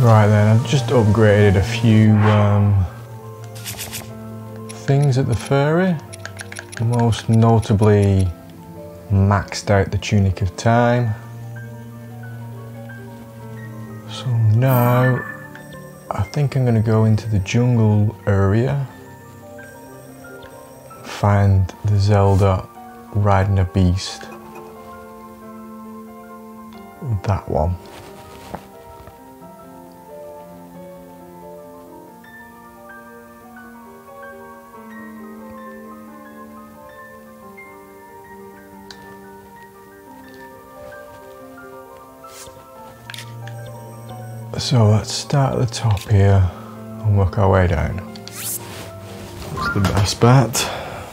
Right then, I've just upgraded a few things at the Fairy. Most notably maxed out the Tunic of Time. So now I think I'm going to go into the jungle area, find the Zelda riding a beast. That one. So let's start at the top here and work our way down. That's the best bet.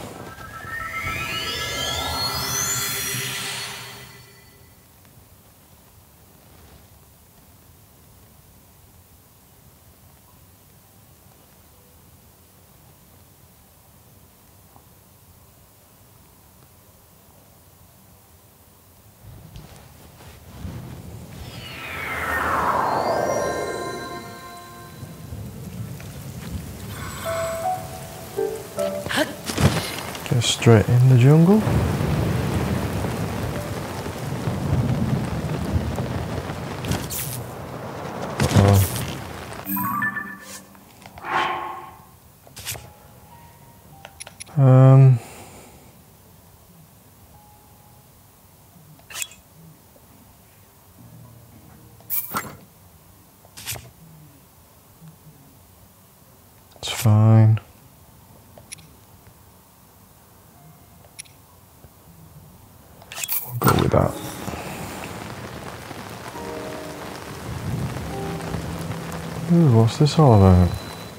Get straight in the jungle. It's fine. We'll go with that. Ooh, what's this all about?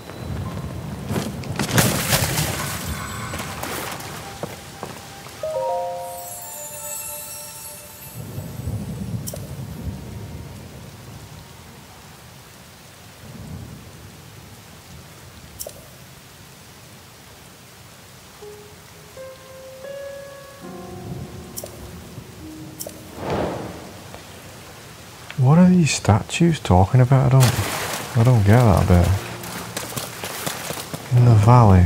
What are these statues talking about? I don't get that bit. In the valley.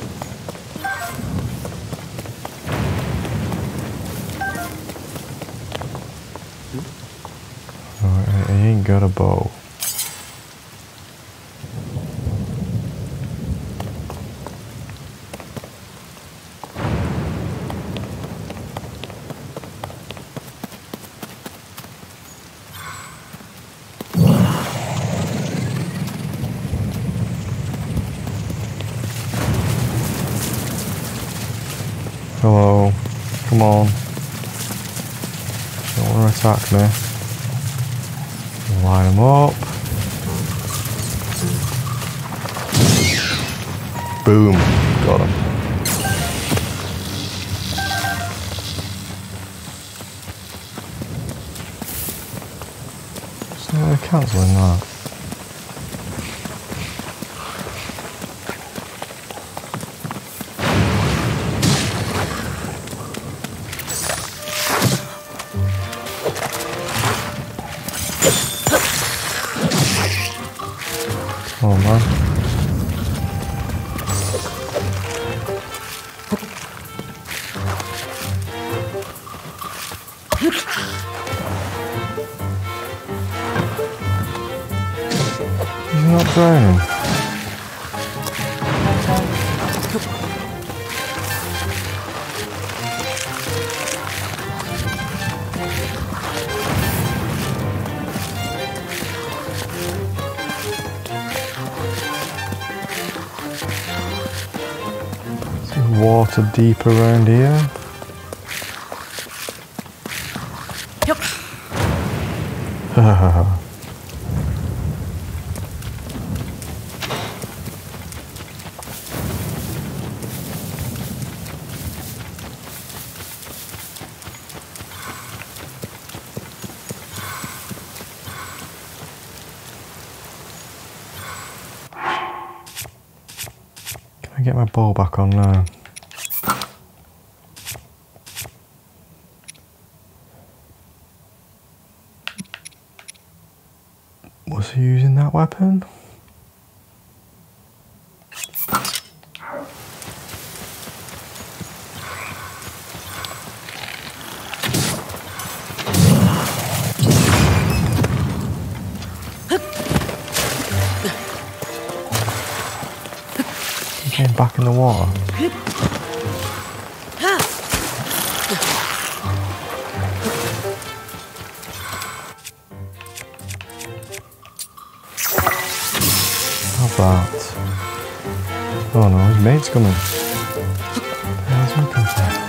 Oh, he ain't got a bow. Hello, come on. Don't want to attack me. Line them up. Boom, got him. So they're cancelling that. Oh man. He's not drowning. Water deep around here. Yep. Can I get my bow back on now? Was he using that that weapon. Getting back in the water. How about? Oh no, his mate's coming. What the hell's he looking for?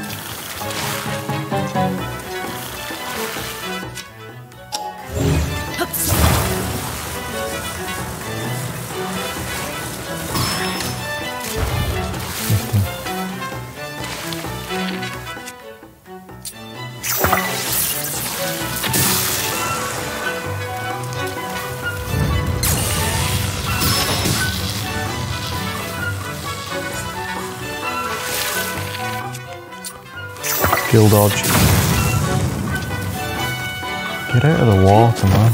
Skill dodge. Get out of the water, man.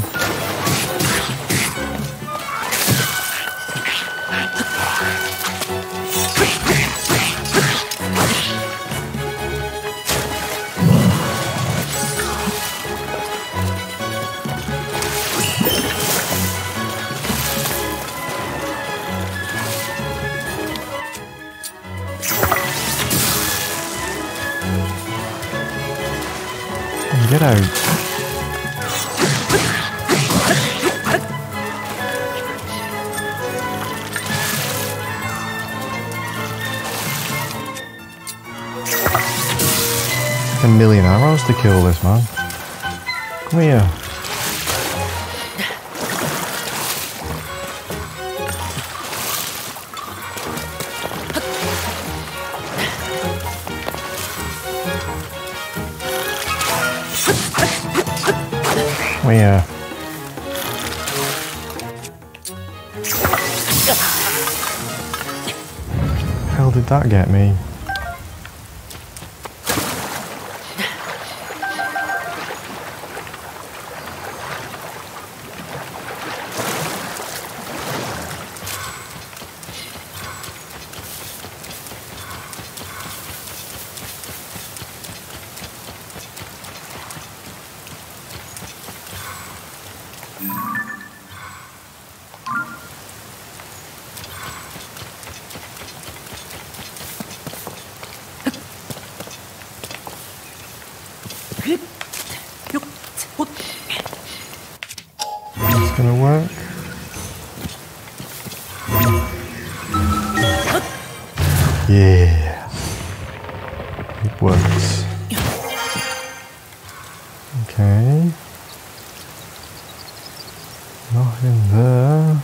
Get out. A million arrows to kill this man. Come here. Come here. How did that get me? It's gonna work. Yeah, it works. Okay, nothing there.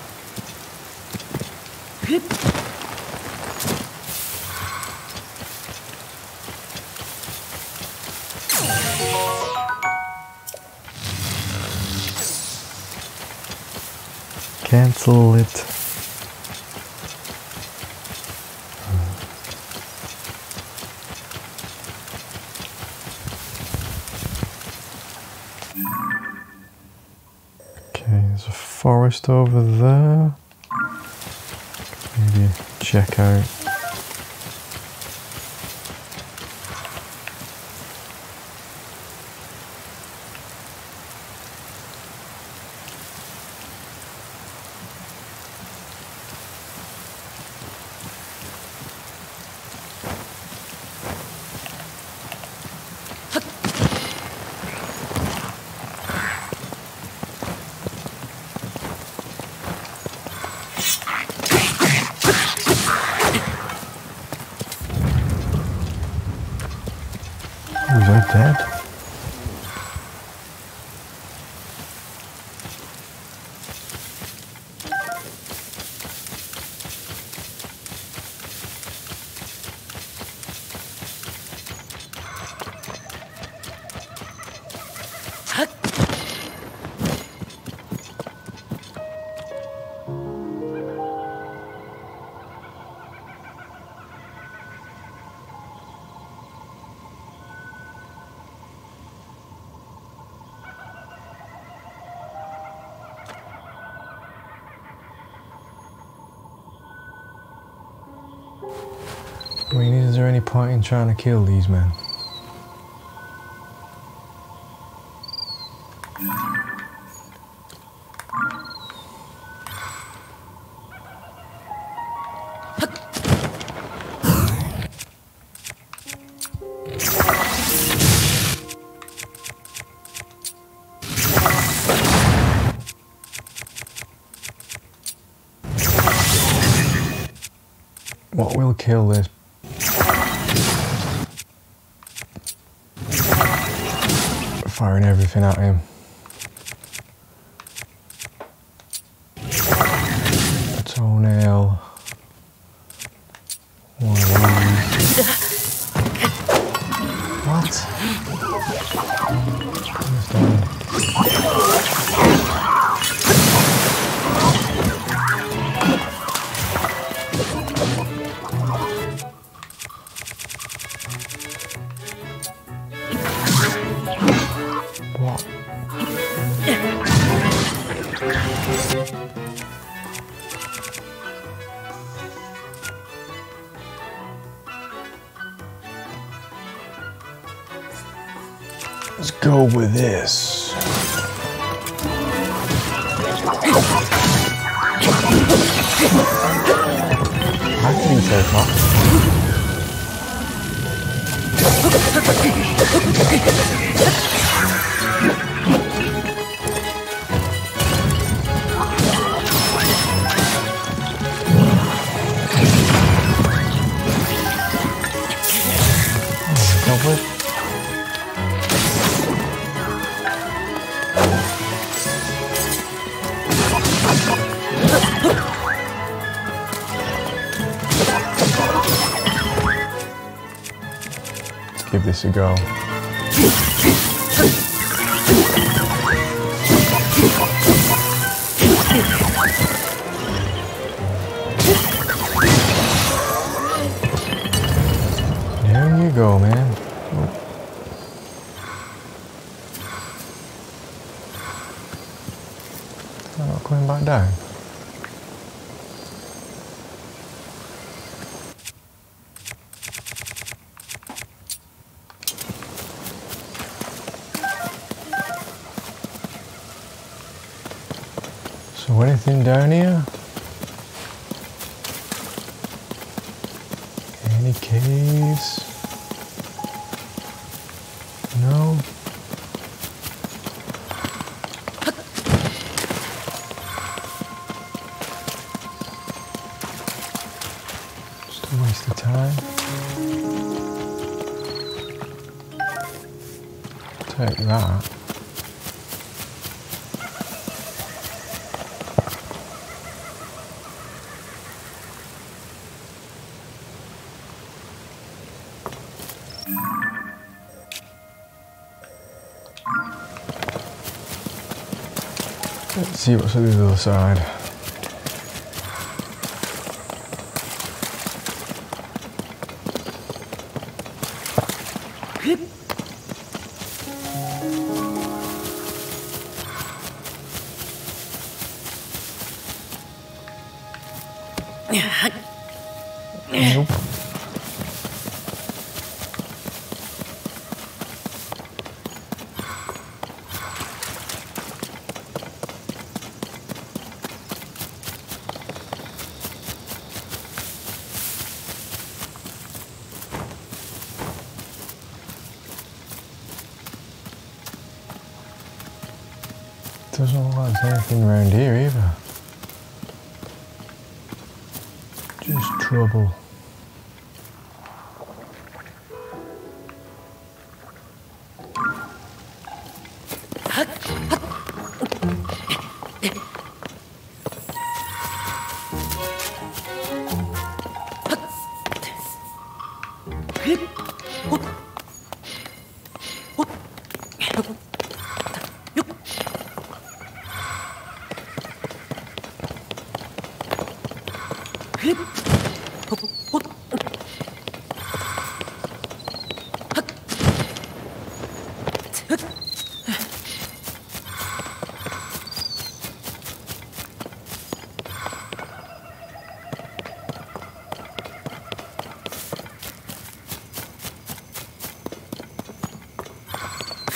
Cancel it. Okay, there's a forest over there. Maybe check out. Was I dead? I mean, is there any point in trying to kill these men? What will kill this? Firing everything at him. A toenail. One of these. What? What's that? What? Let's go with this. I think so far. Let's give this a go. There you go, man. I'm not coming back down. So anything down here? Any caves? No? Just a waste of time. Take that. Let's see what's on the other side. Nope. Doesn't look like there's anything around here either. Just trouble.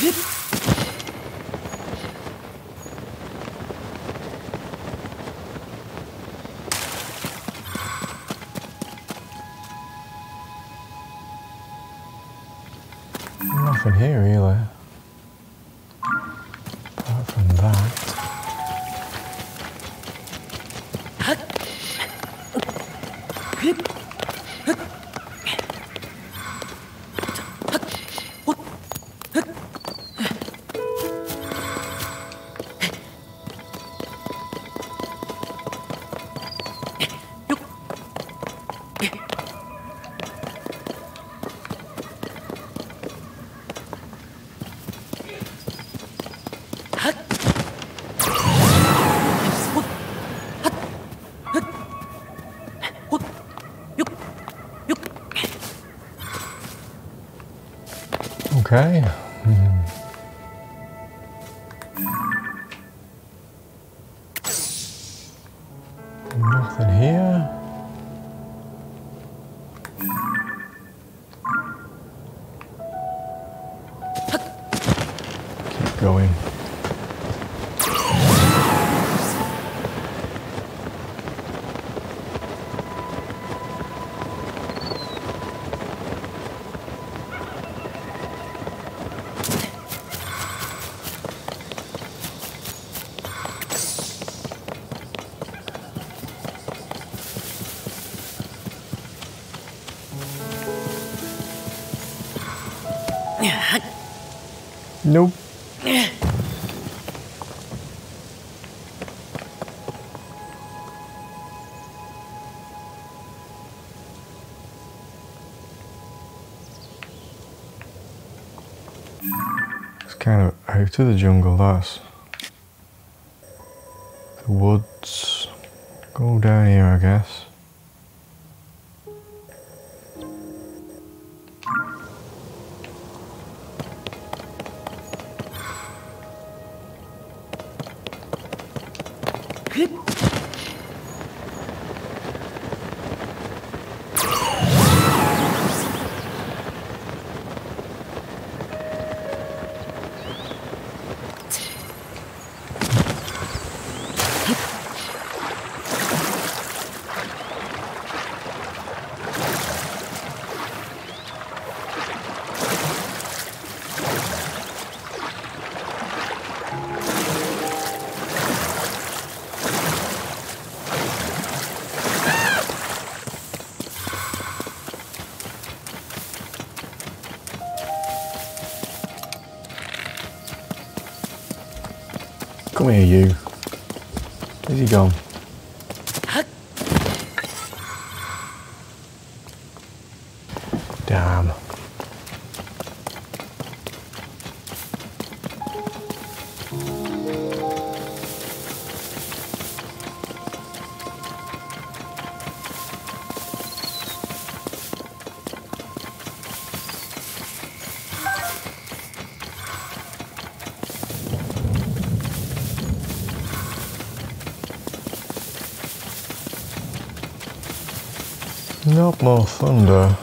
Nothing here really, apart from that. Okay. Nothing here. Keep going. Nope. It's kind of out of the jungle, that's the woods. Go down here, I guess. Come here, you. Where's he gone? Damn. Not more thunder.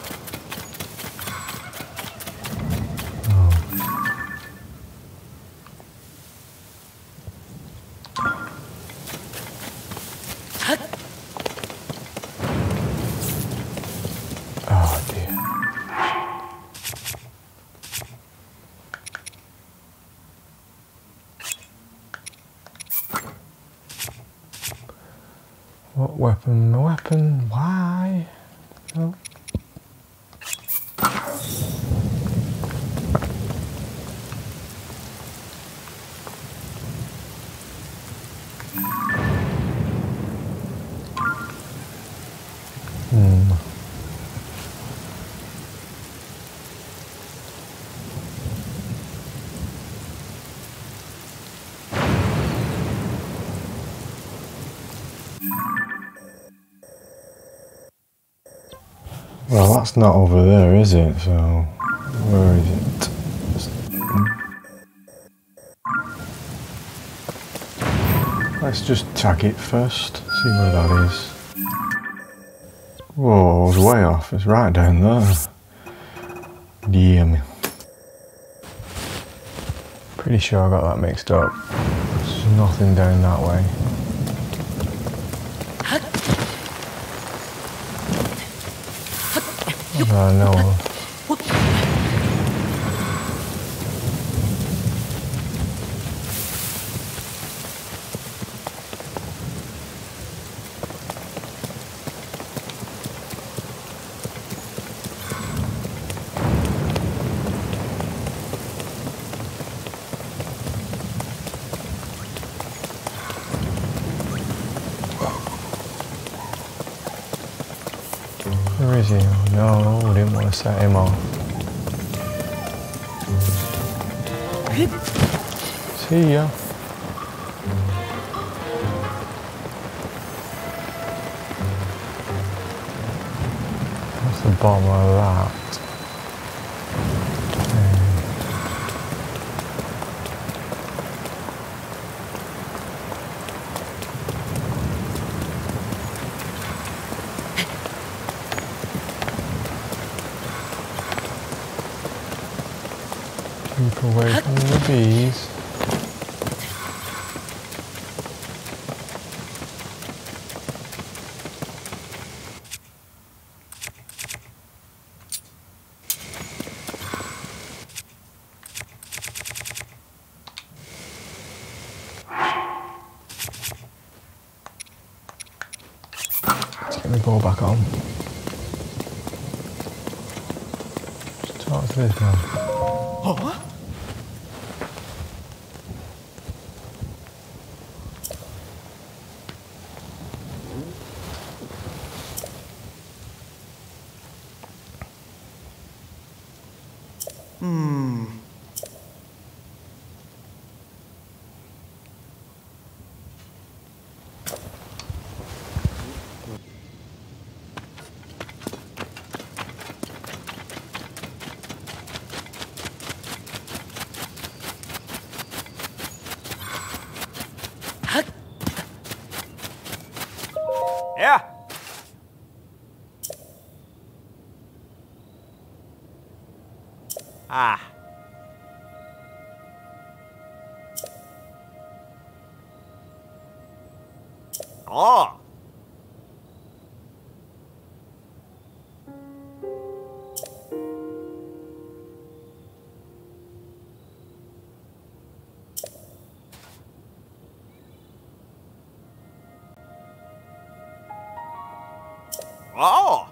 Oh dear. What weapon? A weapon? Why? Oh. Well, that's not over there, is it? So, where is it? Let's just tag it first, see where that is. Whoa, I was way off, it's right down there. Damn. Pretty sure I got that mixed up. There's nothing down that way. I know of. Where is he? Oh, no, we didn't want to set him off. See ya. What's the bottom of that? Keep away from the bees. Let's get the ball back on. Just talk to this man. Huh? Yeah. Ah. Oh. Oh.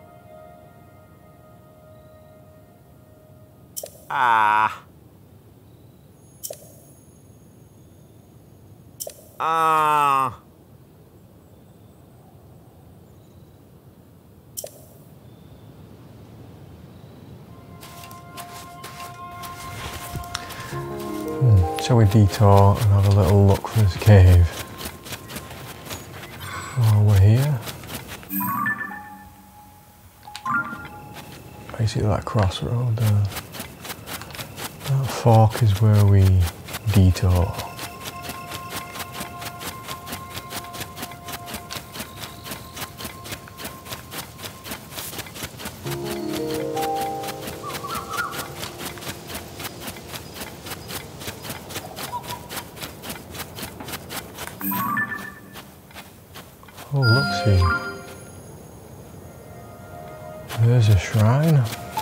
Ah. Ah. Shall we detour and have a little look for this cave while we're here? Basically that crossroad there. That fork is where we detour. Oh, look, see. There's a shrine.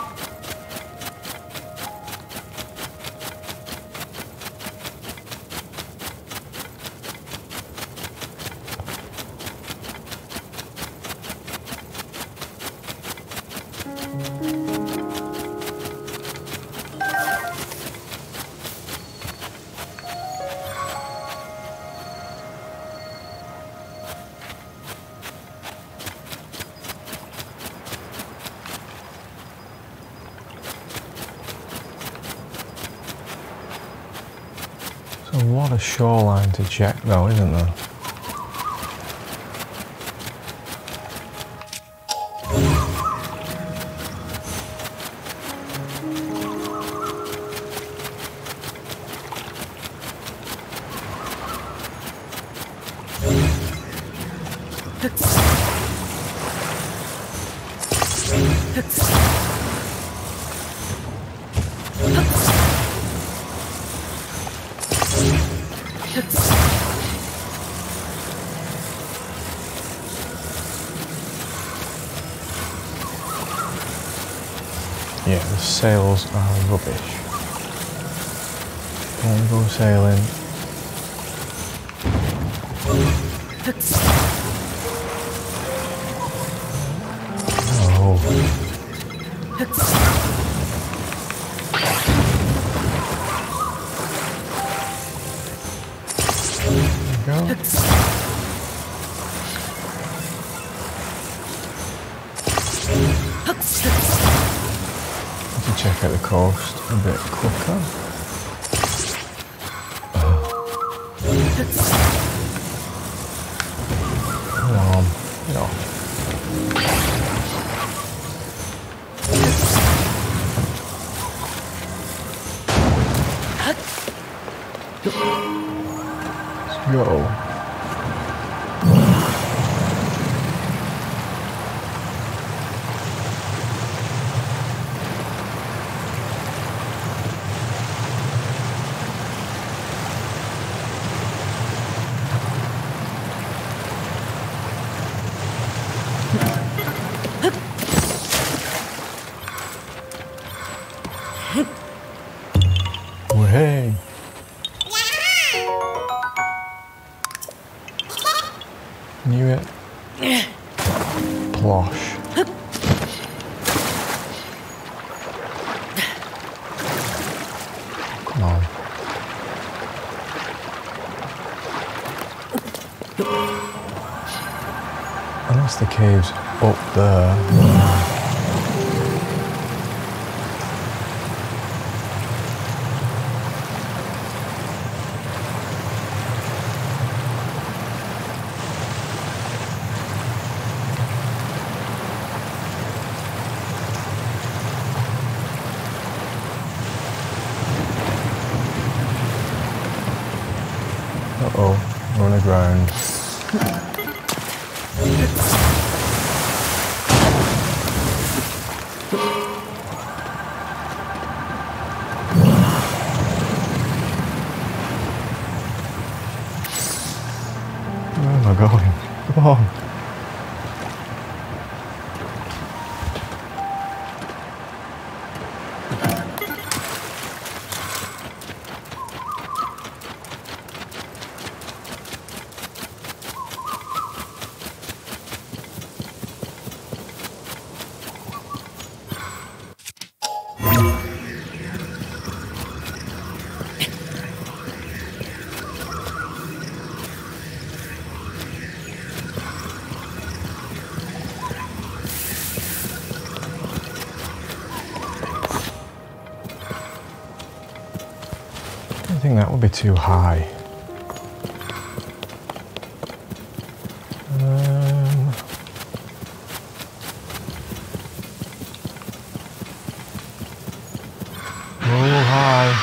A lot of shoreline to check though, isn't there? Yeah, the sails are rubbish. Don't go sailing. Oh. There we go. To check out the coast a bit quicker. Come on, get off. Let's go. Hey. Knew it. Plosh. Come on. Unless the cave's up there. Uh-oh, we're on the ground. Where am I going? Come on. I think that would be too high. Oh, high.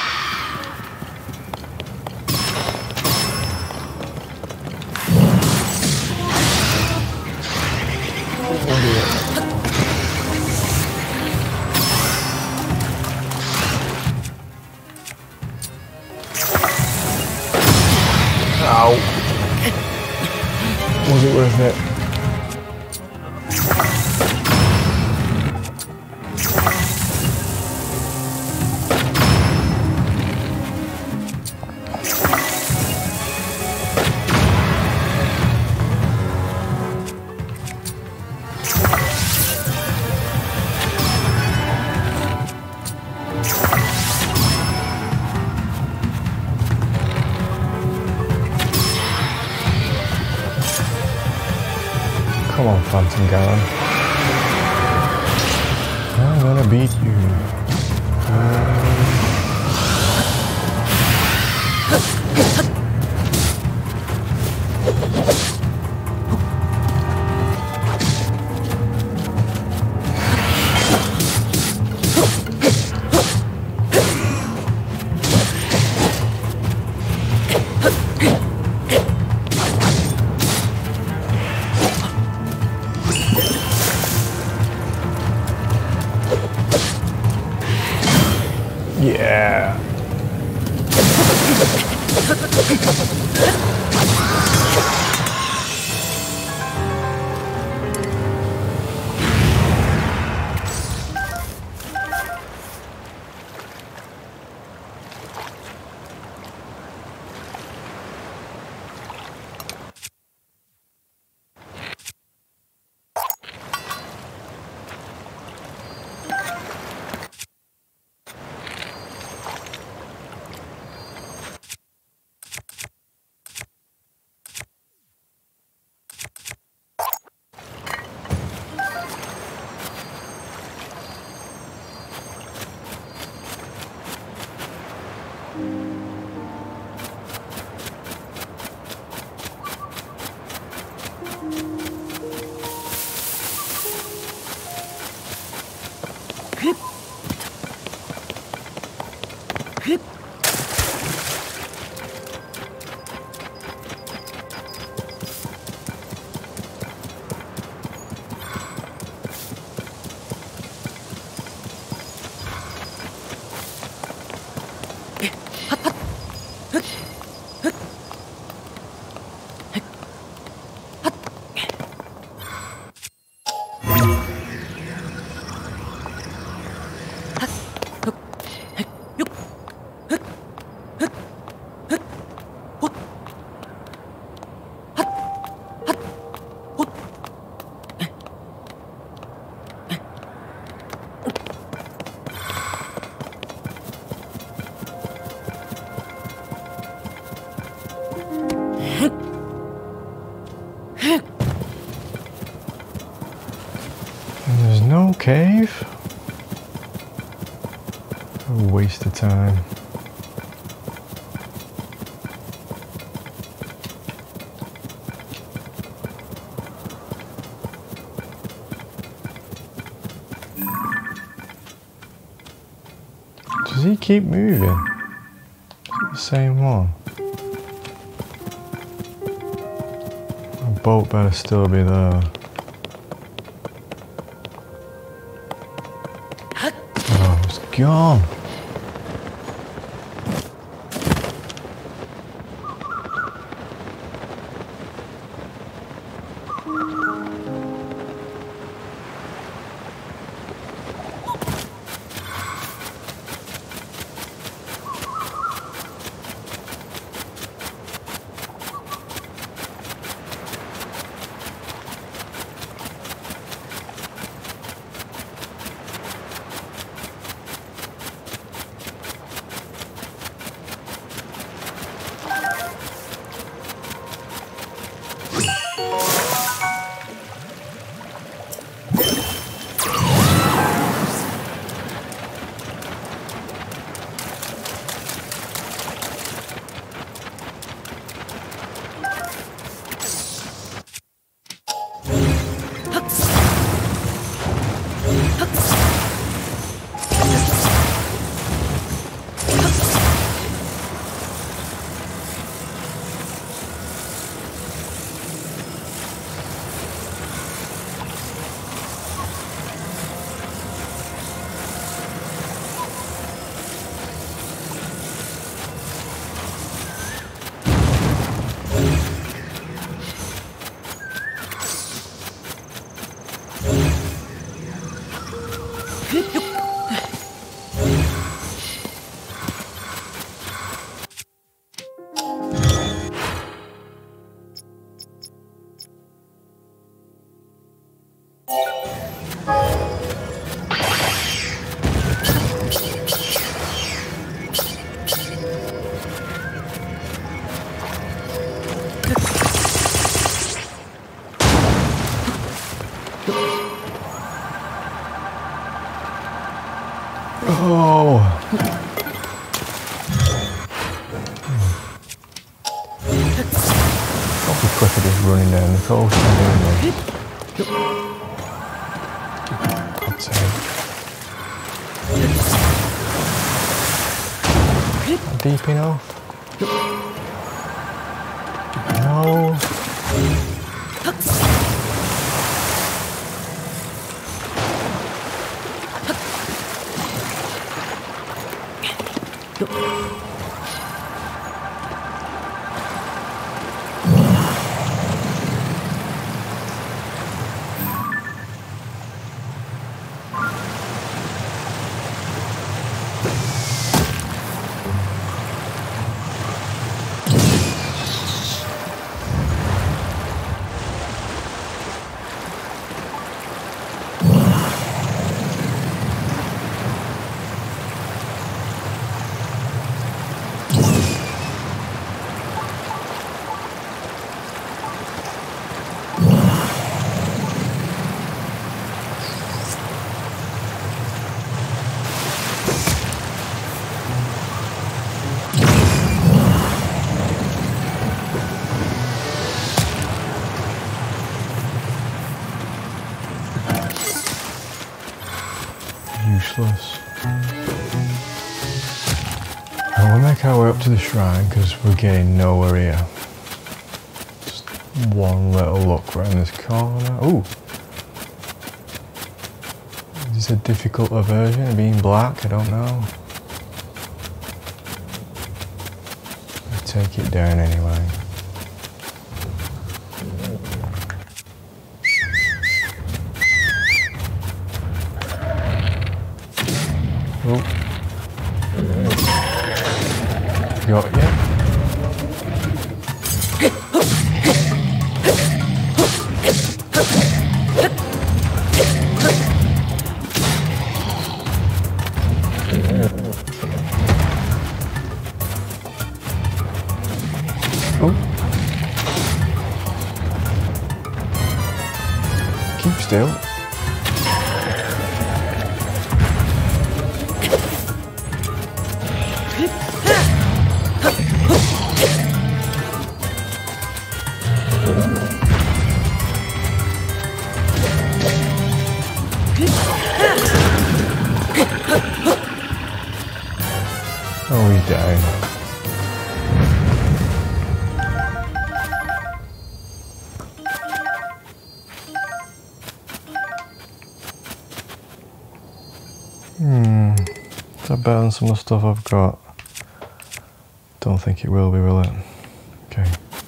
Ow. Was it worth it? Come on, Phantom Ganon. I'm gonna beat you. Yeah. There's no cave. A waste of time. Does he keep moving? Is it the same one? The boat better still be there. Oh, it's gone. Oh! Probably quicker just running down the coast and doing this. I'd say. Not deep enough? No. Useless. Now we'll make our way up to the shrine because we're getting nowhere here. Just one little look around this corner. Ooh! Is this a difficult version of being black? I don't know. I'll take it down anyway. Oh. Got ya. Oh. Keep still. Oh, he's down. Is that better than some of the stuff I've got? Don't think it will be, will it? Okay.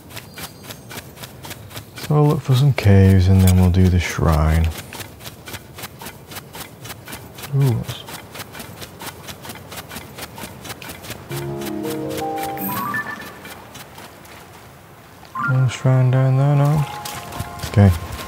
So I'll look for some caves and then we'll do the shrine. Ooh. No shrine down there now. Okay.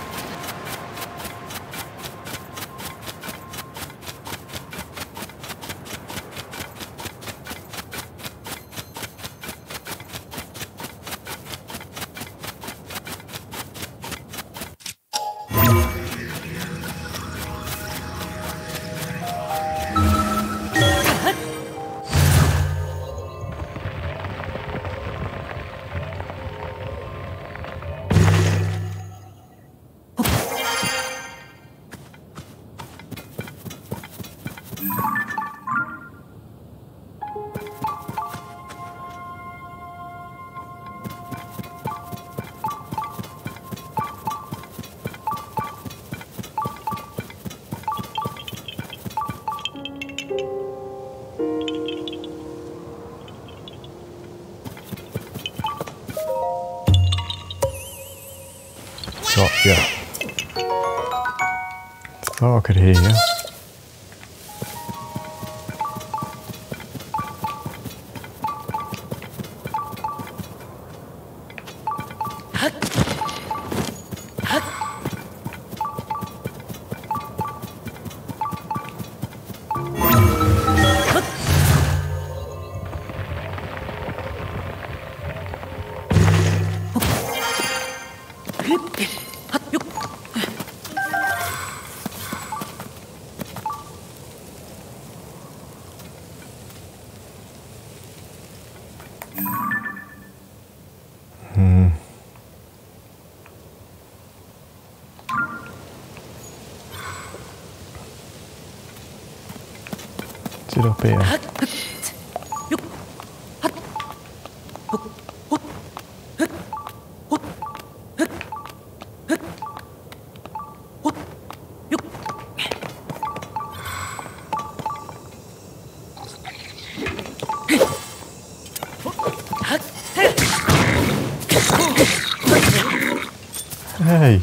Got ya. Thought I could hear you. Is it up here? Hey!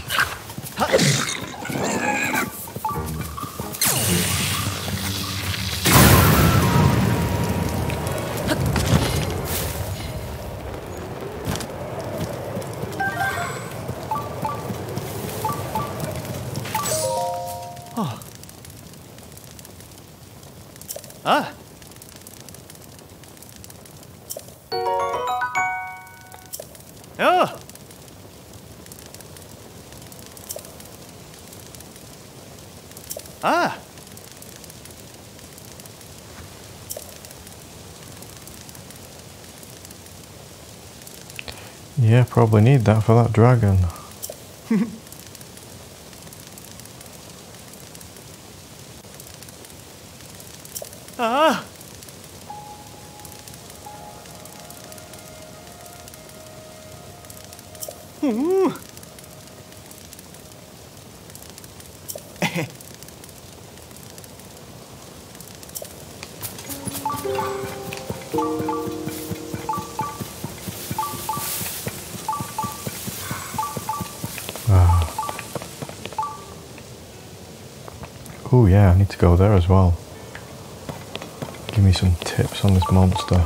Ah! Oh! Ah! Yeah, probably need that for that dragon. Ah! Ooh. Oh yeah, I need to go there as well. Give me some tips on this monster.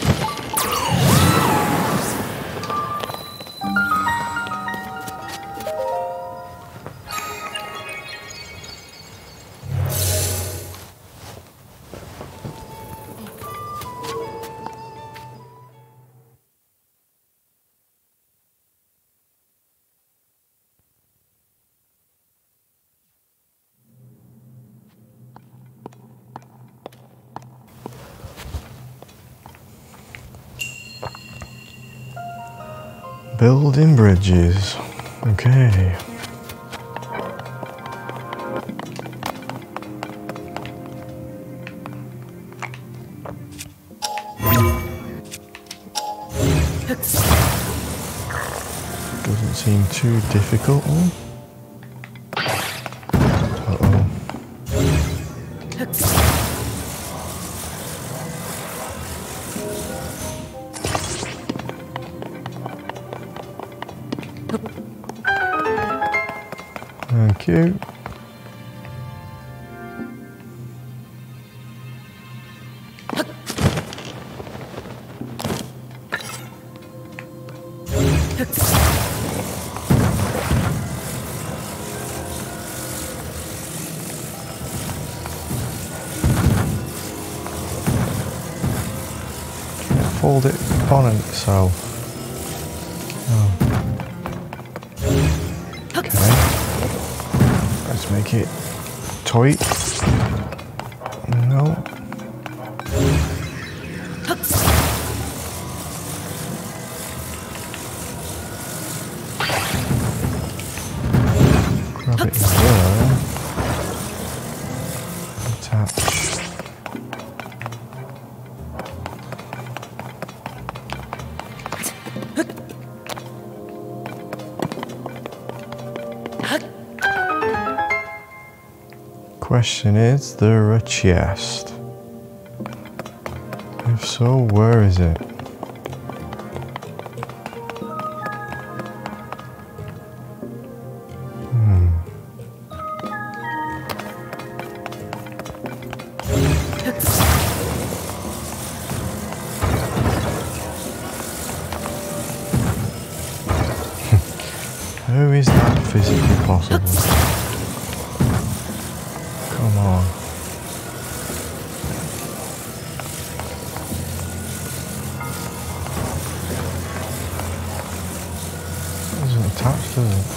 Building bridges. Okay. seem too difficult. Uh-oh. Thank you. Fold it on itself. Oh. Okay. Let's make it tight. No. Grab it there. Attach. Question is there a chest? If so, where is it? How is that physically possible? Come on. It doesn't attach, does it?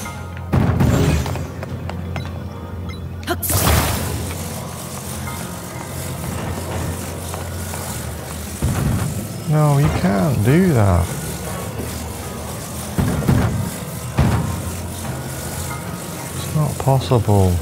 No, you can't do that. It's not possible.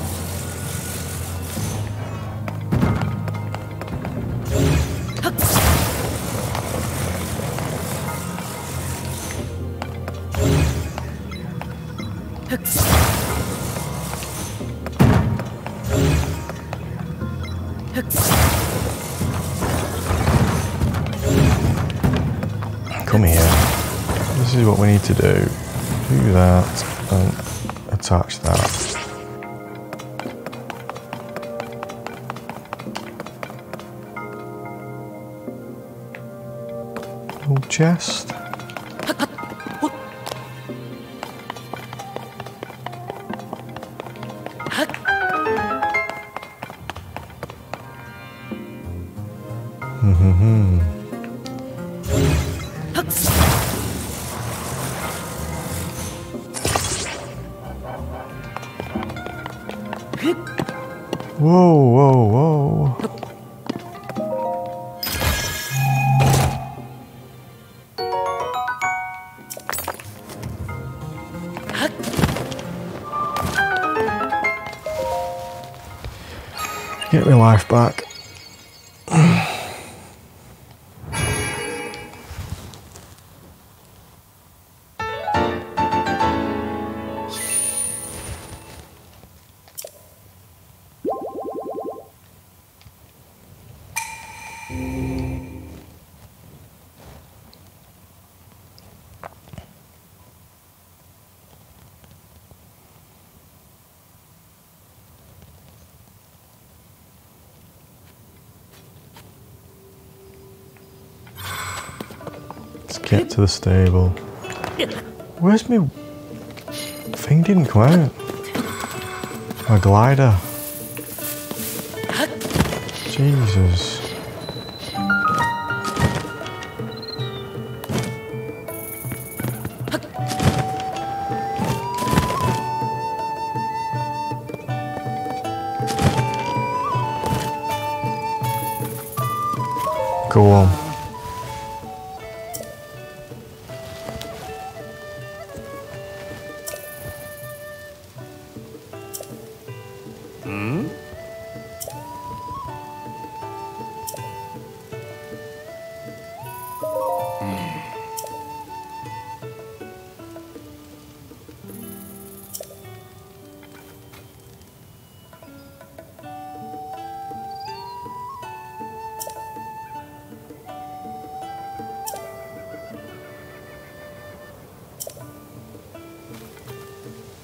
Come here. This is what we need to do. Do that and attach that. Old chest. Whoa, whoa, whoa. Get my life back. Let's get to the stable. Where's my thing? Didn't come out. My glider. Jesus. Go on.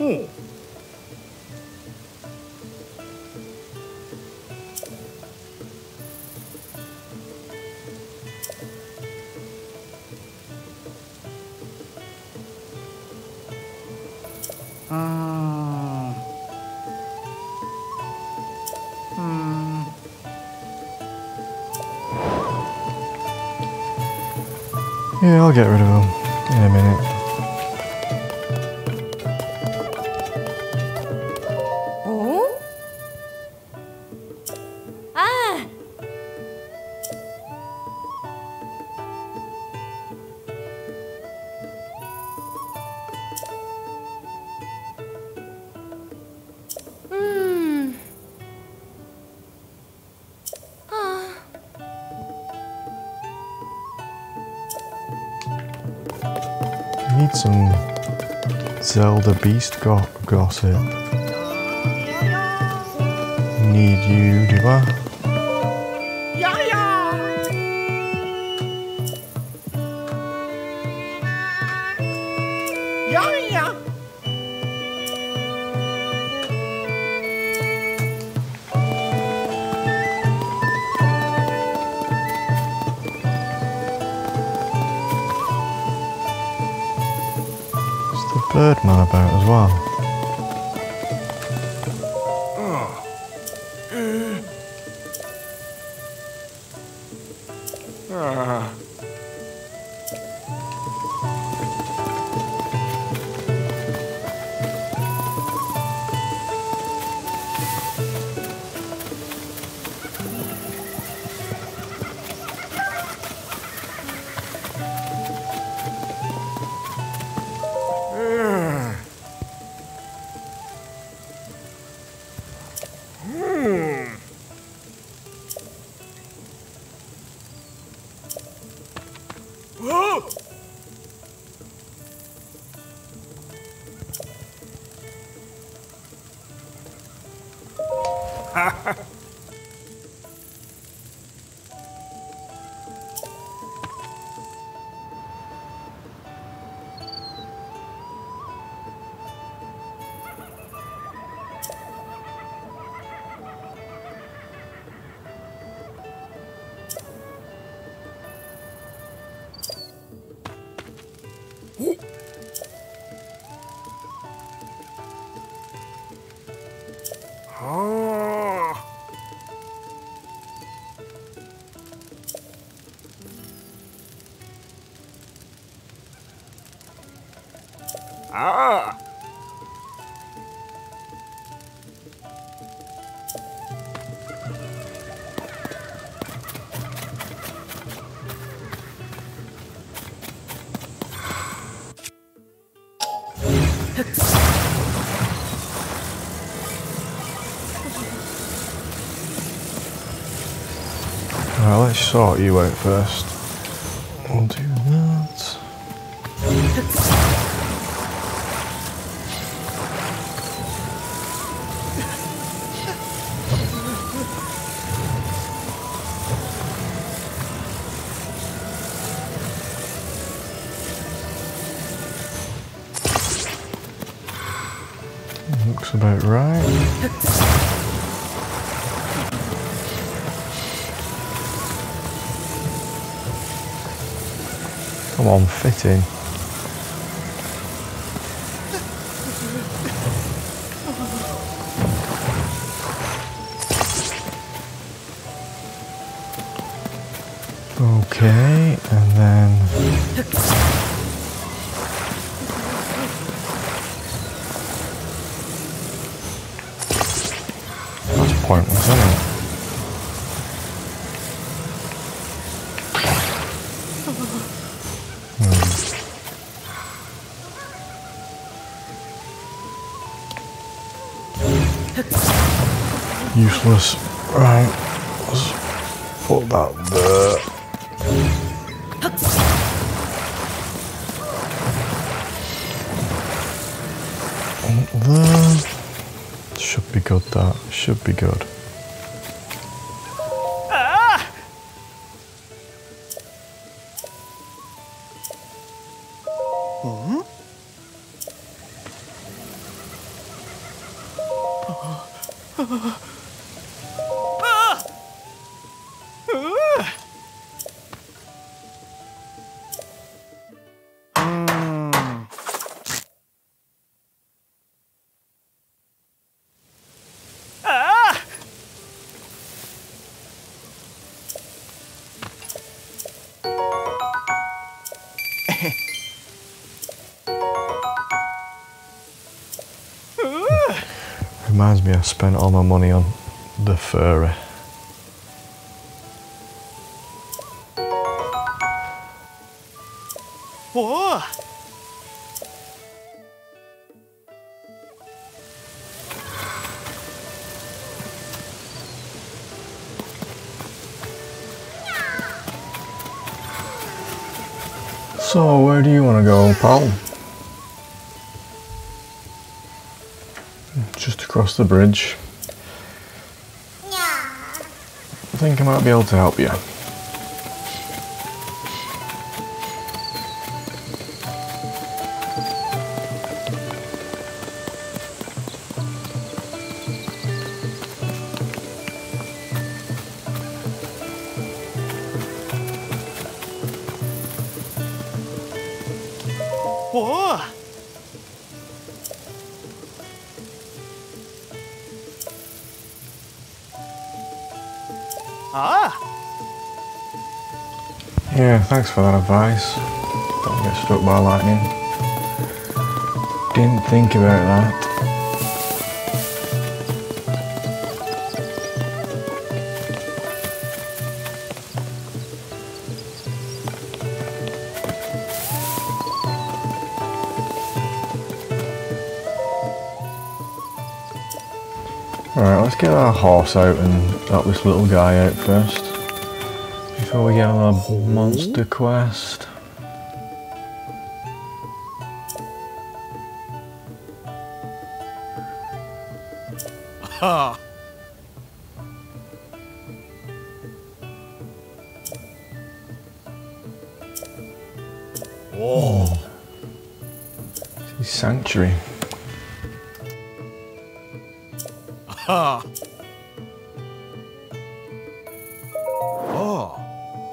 Yeah, I'll get rid of them in a minute. Oh? Ah! Hmm. Ah. Need some Zelda Beast gossip. Need you, do I? What's the Birdman about as well? Right, let's sort you out first. We'll do that. Looks about right. Come on, fit in. Okay, and then that's pointless, isn't it? Useless. Right, let's put that there. There. Should be good, that. Should be good. reminds me I spent all my money on the furry. Whoa! So, where do you want to go, pal? Just across the bridge. I think I might be able to help you. Whoa! Ah! Yeah, thanks for that advice. Don't get struck by lightning. Didn't think about that. Alright, let's get our horse out and help this little guy out first. Before we get on our monster quest. Ha! Oh. This is Sanctuary. Ha! Oh!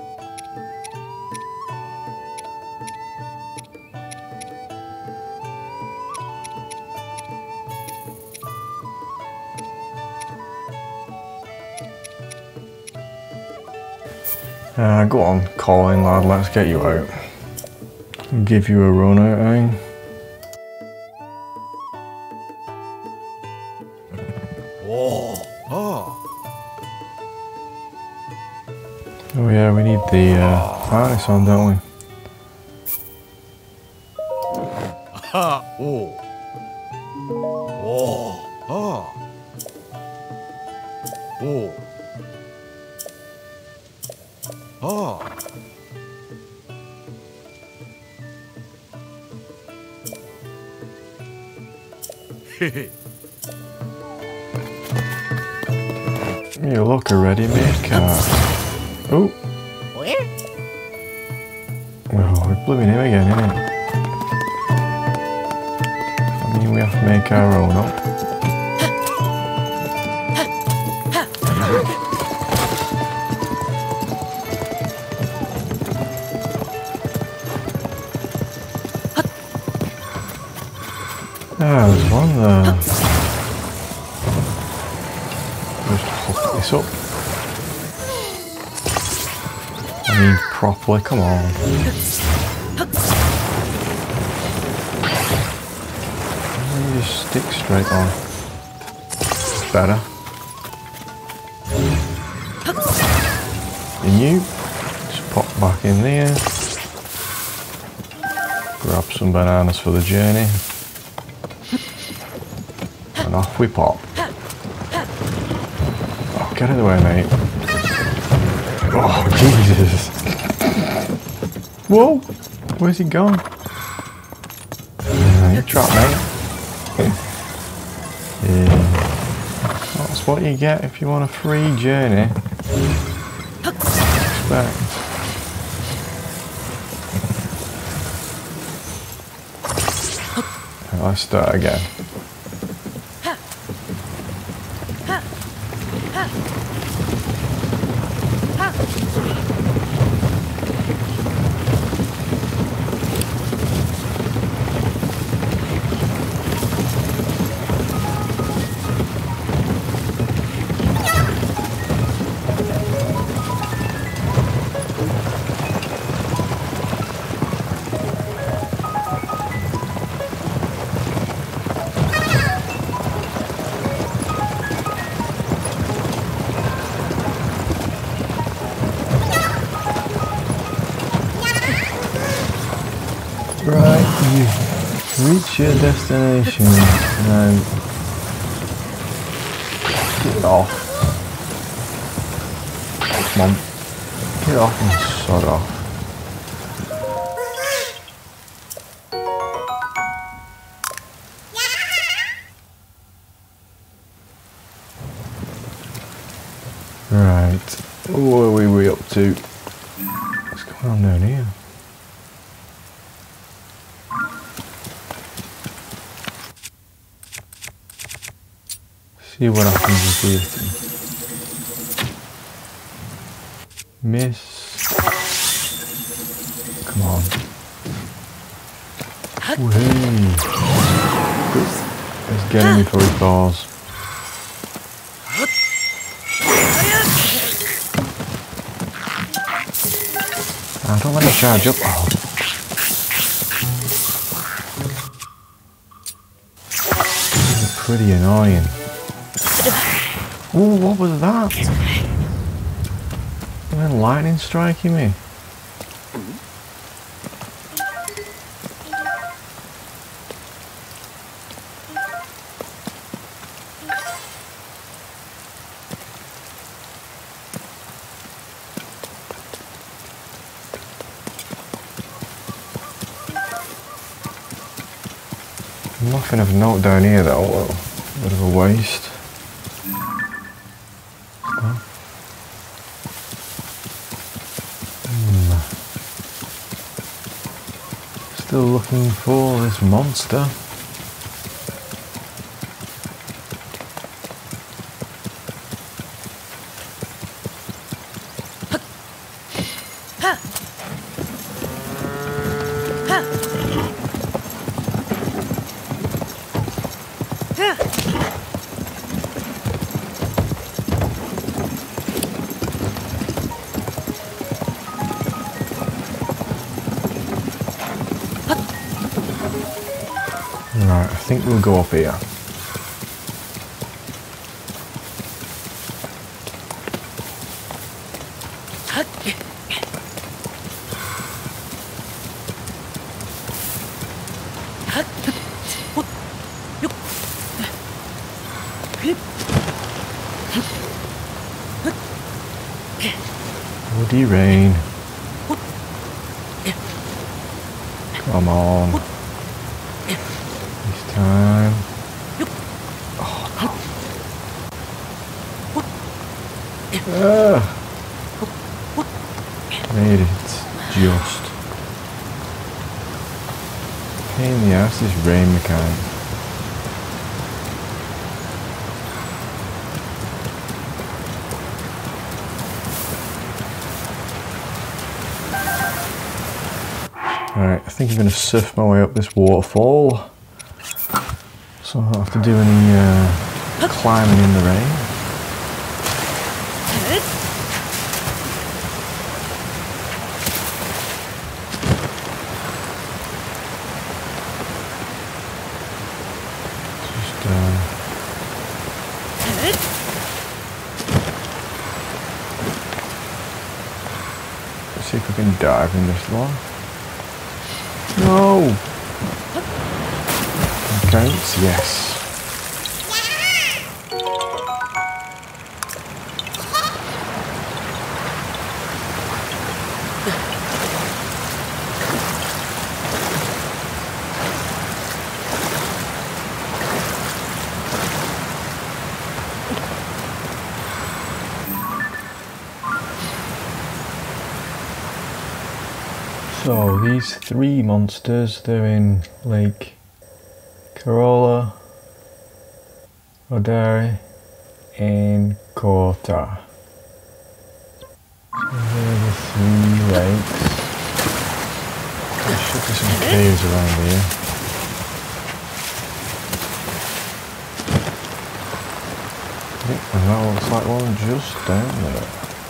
Go on, Colin lad, let's get you out. I'll give you a run out, eh? Oh! Oh! Oh yeah, we need the harness on, don't we? Ha! Oh! Oh! Oh! Oh! Oh! Hehe. You look a ready-made car. Oh! Where? Oh, we're blooming him again, innit? I mean, we have to make our own up. Ah, there's one there. Just hook this up. I mean, properly, come on. You just stick straight on. Better. And you just pop back in there. Grab some bananas for the journey. And off we pop. Oh, get out of the way, mate. Oh, Jesus. Whoa! Where's he gone? You're trapped, mate. Yeah. That's what you get if you want a free journey. Expect. Let's start again. You reach your destination and then get off. Come on. Get off and sod off. Right. What are we up to? What's going on down here? See what happens with this. Miss. Come on. Woohoo. Let's get him before he falls. Don't let me charge up. Oh. Pretty annoying. Ooh, what was that? Was lightning striking me? Nothing of note down here though, a bit of a waste. Still looking for this monster. Right, I think we'll go up here. Woody rain. Come on. This time. Oh, no. Made it. Just. Pain in the ass, this rain mechanic. Alright, I think I'm going to surf my way up this waterfall, so I don't have to do any climbing in the rain. Let's see if we can dive in this one. No! Counts, yes. So these three monsters, they're in Lake Carola, Odari, and Kota. So here are the three lakes. There should be some caves around here. And that looks like one just down there.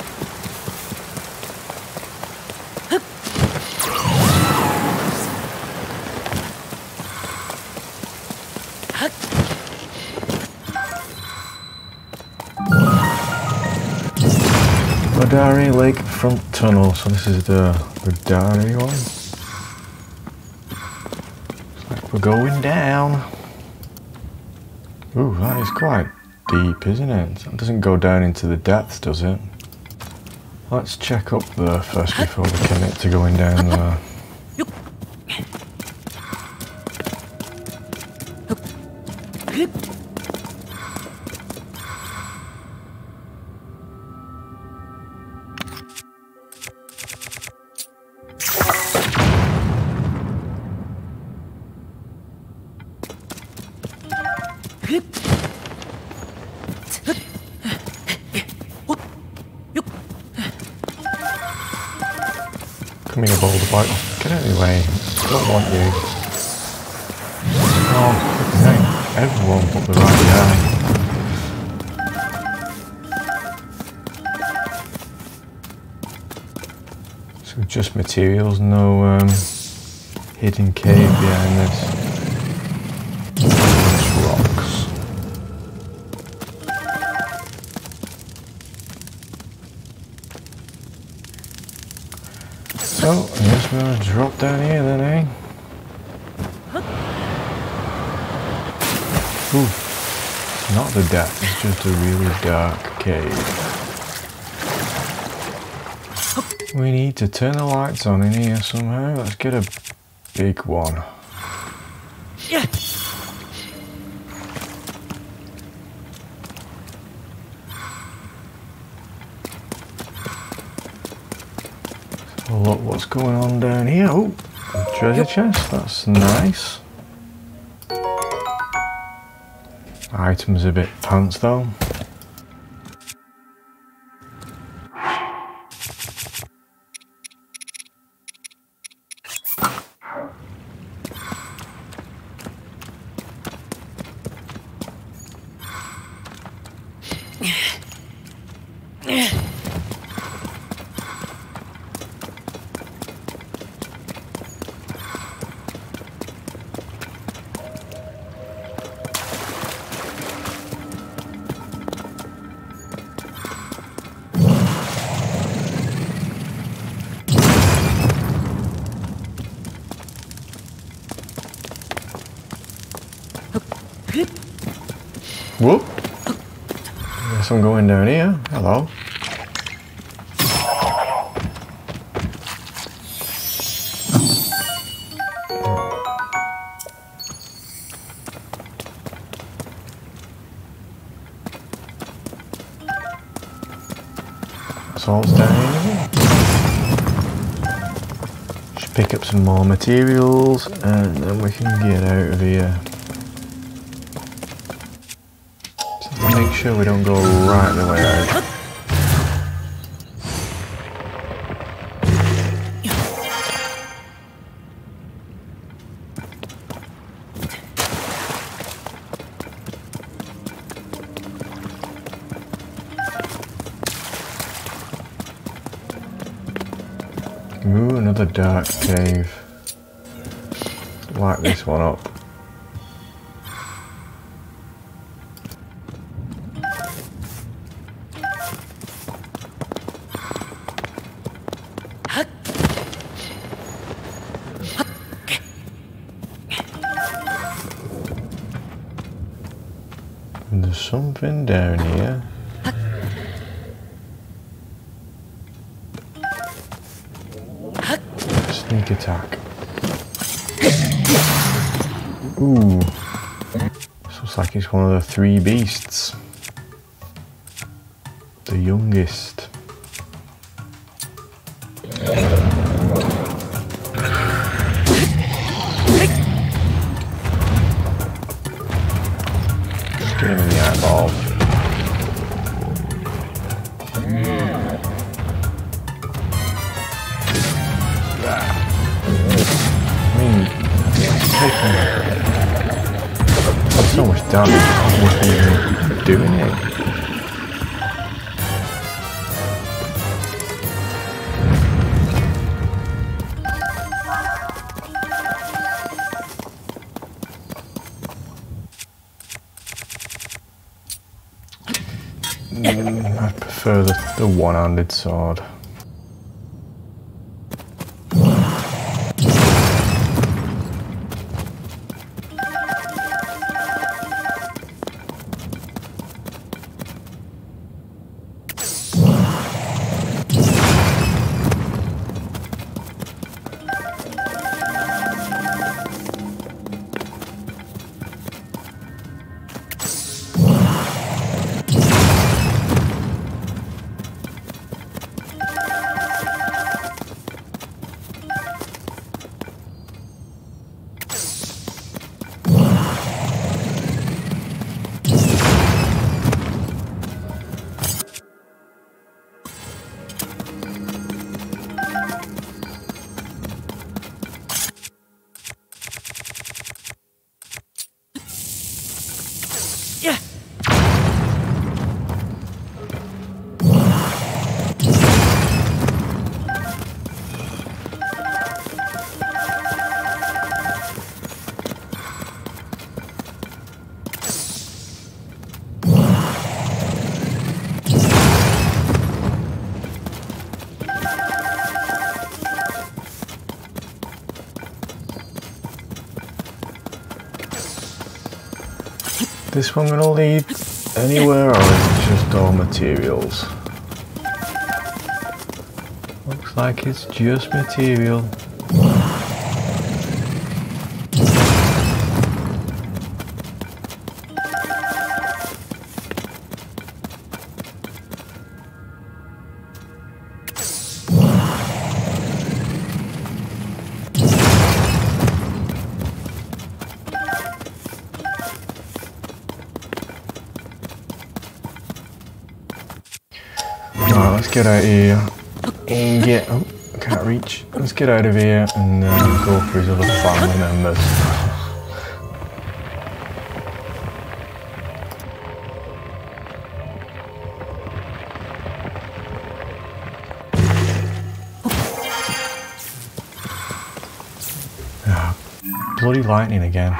Odari Lakefront Tunnel, so this is the Odari one. We're going down. Ooh, that is quite deep, isn't it? It doesn't go down into the depths, does it? Let's check up there first before we commit to going down there. Come here, boulder bike. Get out of the way. Don't want you. Oh, no. Everyone put the right guy. So just materials, no hidden cave behind this. Just rocks. So, I guess we're gonna drop down here then, eh? Ooh, it's not the depth, it's just a really dark cave. We need to turn the lights on in here somehow. Let's get a big one. Look what's going on down here. Oh, treasure chest, that's nice. Items a bit pants though. Whoop! Guess I'm going down here. Hello. Salt's down here. Should pick up some more materials and then we can get out of here. Make sure we don't go right the way out. Ooh, another dark cave. Light this one up. There's something down here. Sneak attack. Ooh. This looks like it's one of the three beasts. The youngest. Get him in the eyeball. That's so much damage, I wasn't even doing it. I prefer the one-handed sword. this one gonna lead anywhere, or is it just all materials? Looks like it's just material. Right, let's get out here and get. Oh, can't reach. Let's get out of here and go for his other family members. Ah, bloody lightning again.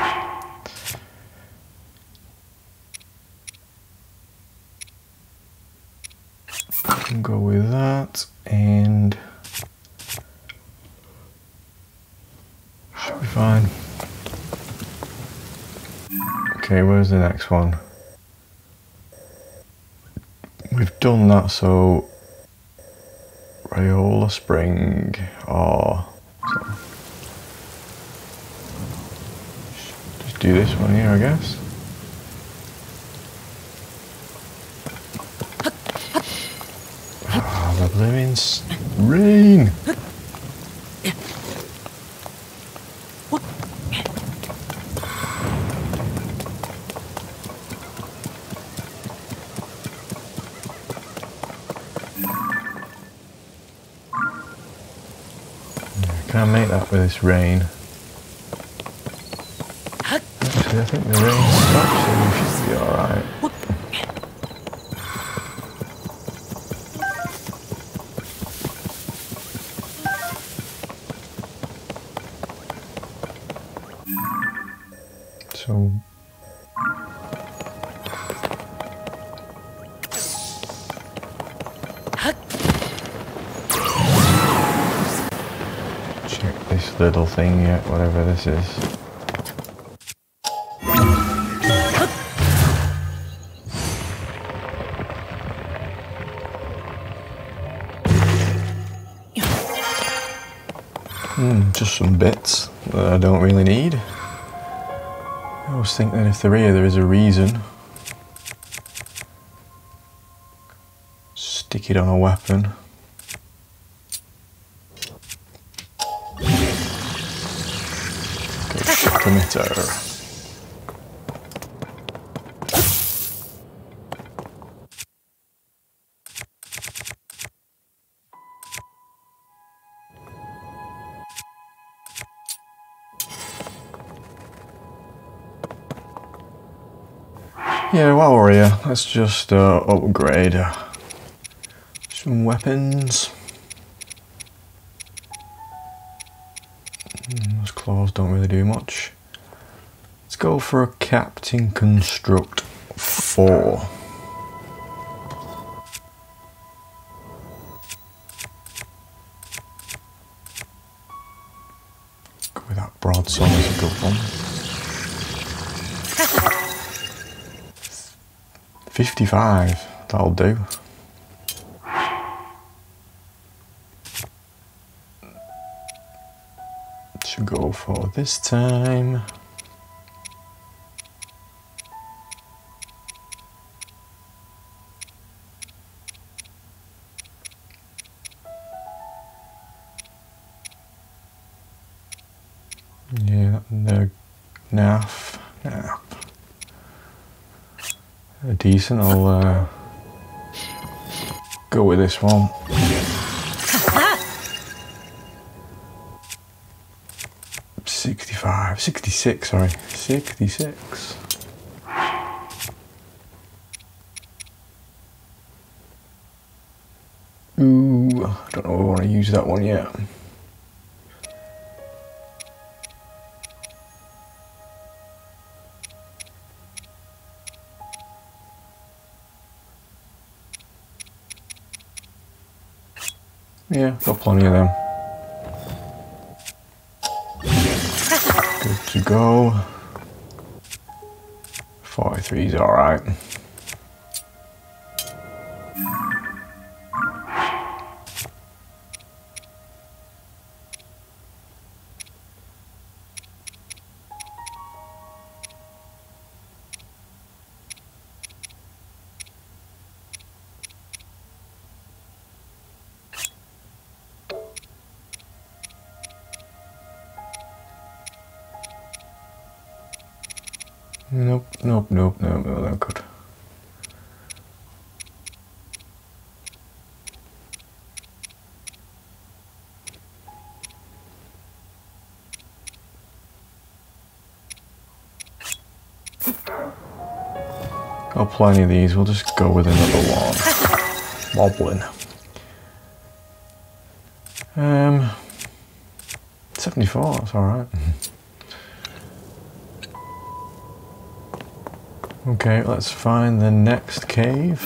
Go with that and should be fine. Okay, where's the next one? We've done that, so Rayola Spring or just do this one here, I guess. The blooming rain! Can't make that with this rain. Actually, I think the rain stops, so we should be alright. So check this little thing yet, whatever this is. Just some bits that I don't really need. I always think that if they're here, there is a reason. Stick it on a weapon. Go shot emitter. Yeah, while we're here, let's just upgrade some weapons. Those claws don't really do much. Let's go for a Captain Construct 4. Go with that broadsword as a good one. 55, that'll do. Should go for this time. Yeah, the NAF. Decent, I'll go with this one. $65, $66, sorry, $66. Ooh, I don't know if I want to use that one yet. Yeah, got plenty of them. Good to go. 43 is alright. Nope, no, that good. Got plenty of these, we'll just go with another one. Wobbling. 74, that's alright. Okay, let's find the next cave,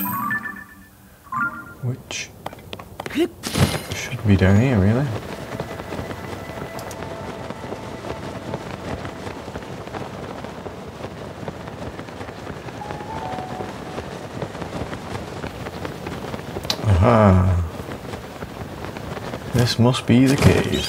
which should be down here, really. Aha! This must be the cave.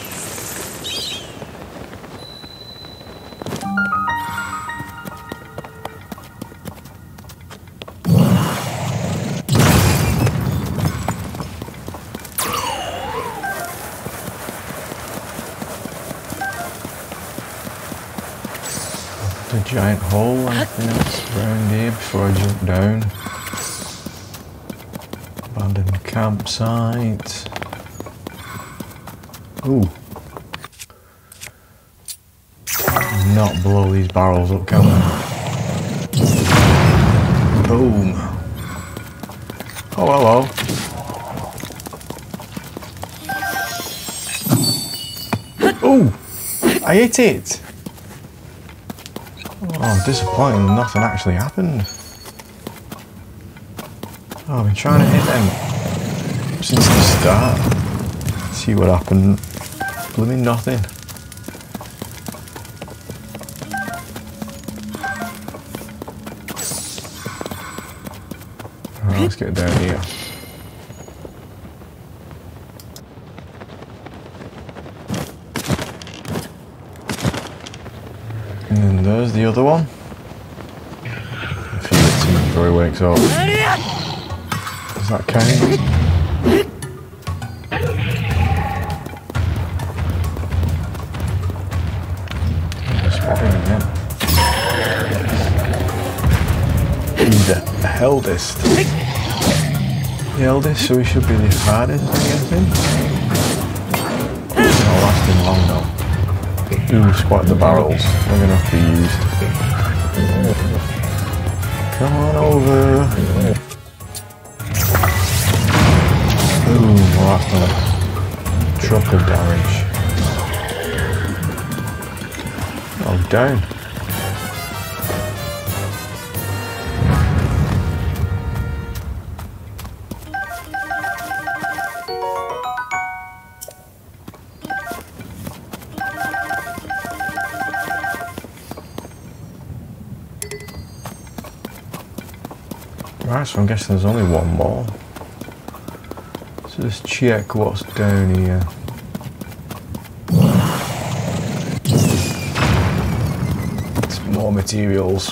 A giant hole, anything else around here before I jump down? Abandoned campsite. Ooh. Not blow these barrels up, can we? Boom. Oh, hello. Ooh! I hit it! Oh, disappointing, nothing actually happened. Oh, I've been trying to hit them since the start. See what happened. Blooming nothing. Alright, let's get down here. And then there's the other one. I feel it too before he wakes up. Does that count? Spotting him again. He's the eldest. The eldest, so he should be the hardest, I think. It's not lasting long though. Ooh, spot the barrels. They're gonna have to be used. Come on over. Ooh, well that's done a truck of damage. Oh, down. Right, so I'm guessing there's only one more. So let's check what's down here. It's more materials.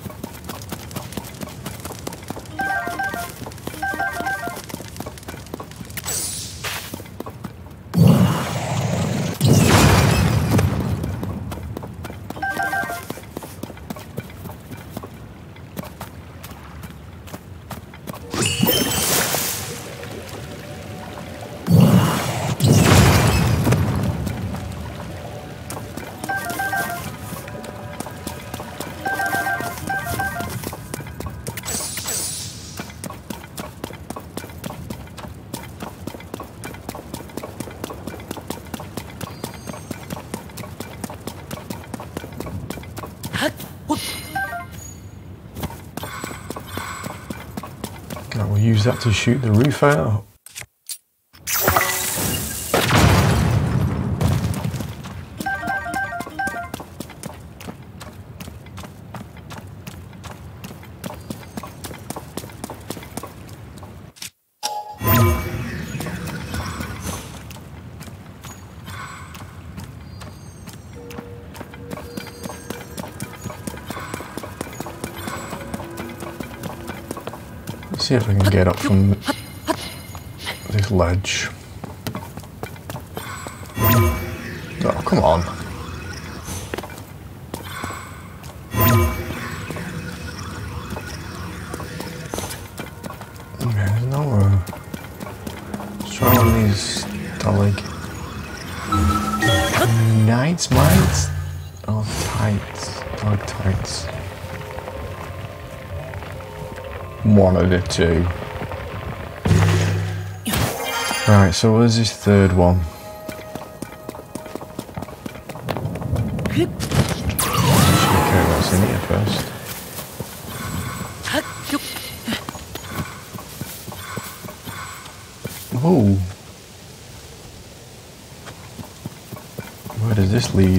Now we'll use that to shoot the roof out. See if I can get up from this ledge. Oh, come on. There's nowhere. Let's try one of these Knights, mites? Oh, tights. Dog tights. One of the two. Right, so where's this third one? Check out what's in here first. Oh. Where does this lead?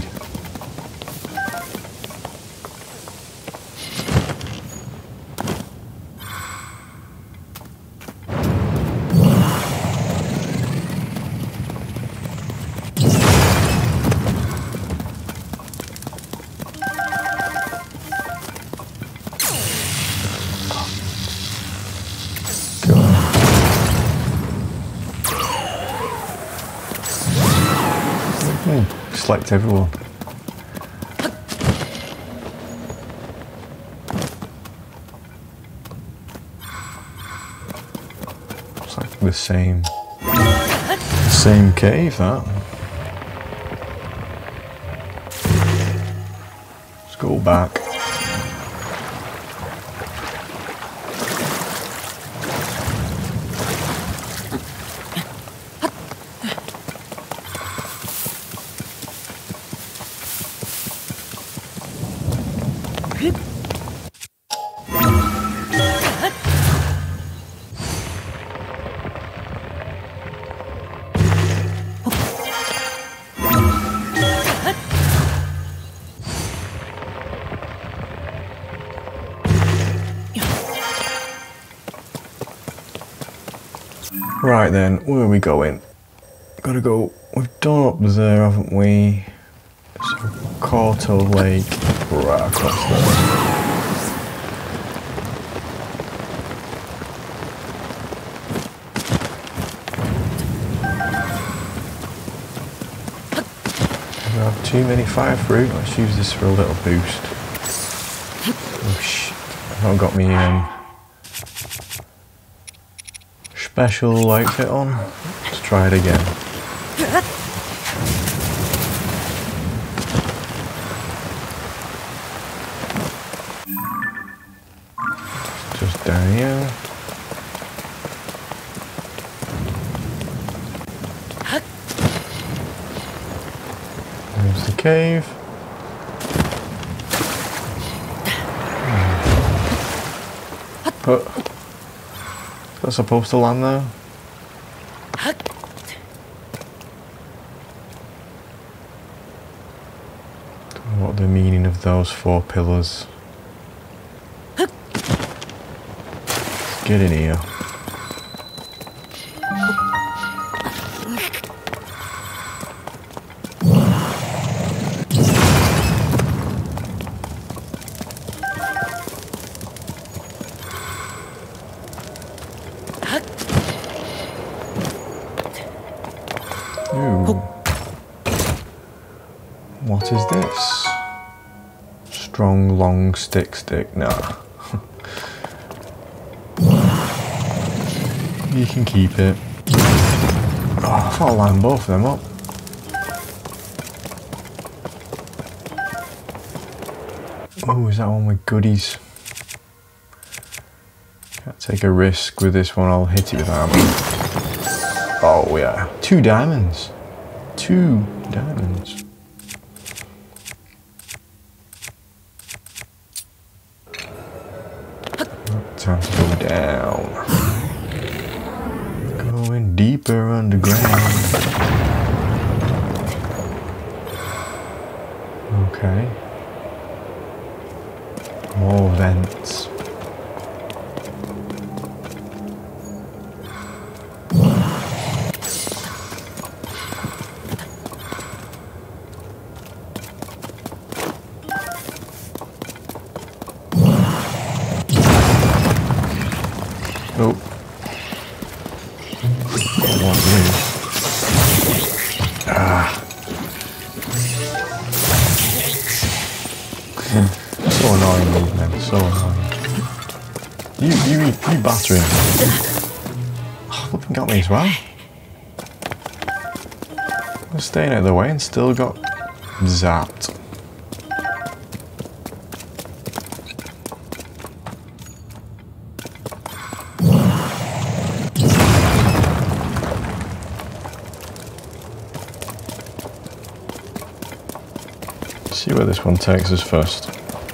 Select everyone. It's like the same cave, that. Let's go back. Right then, where are we going? Gotta go, we've done up there, haven't we? So, Corto Lake, right across there. We have too many fire fruit, let's use this for a little boost. Oh shit, I've not got me special outfit on. Let's try it again. Just down here. There's the cave. Is that supposed to land there? Don't know what the meaning of those 4 pillars. Let's get in here. What is this? Strong, long stick. Nah. You can keep it. Oh, I thought I lined both of them up. Oh, is that one with goodies? Can't take a risk with this one, I'll hit it with armor. Oh yeah, 2 diamonds. 2 diamonds. Time to go down. Going deeper underground. Okay. More vents. Oh, want you. Ah. So annoying, these men. So annoying. You batter him. Oh, flipping got me as well. I'm staying out of the way and still got zapped. See where this one takes us first.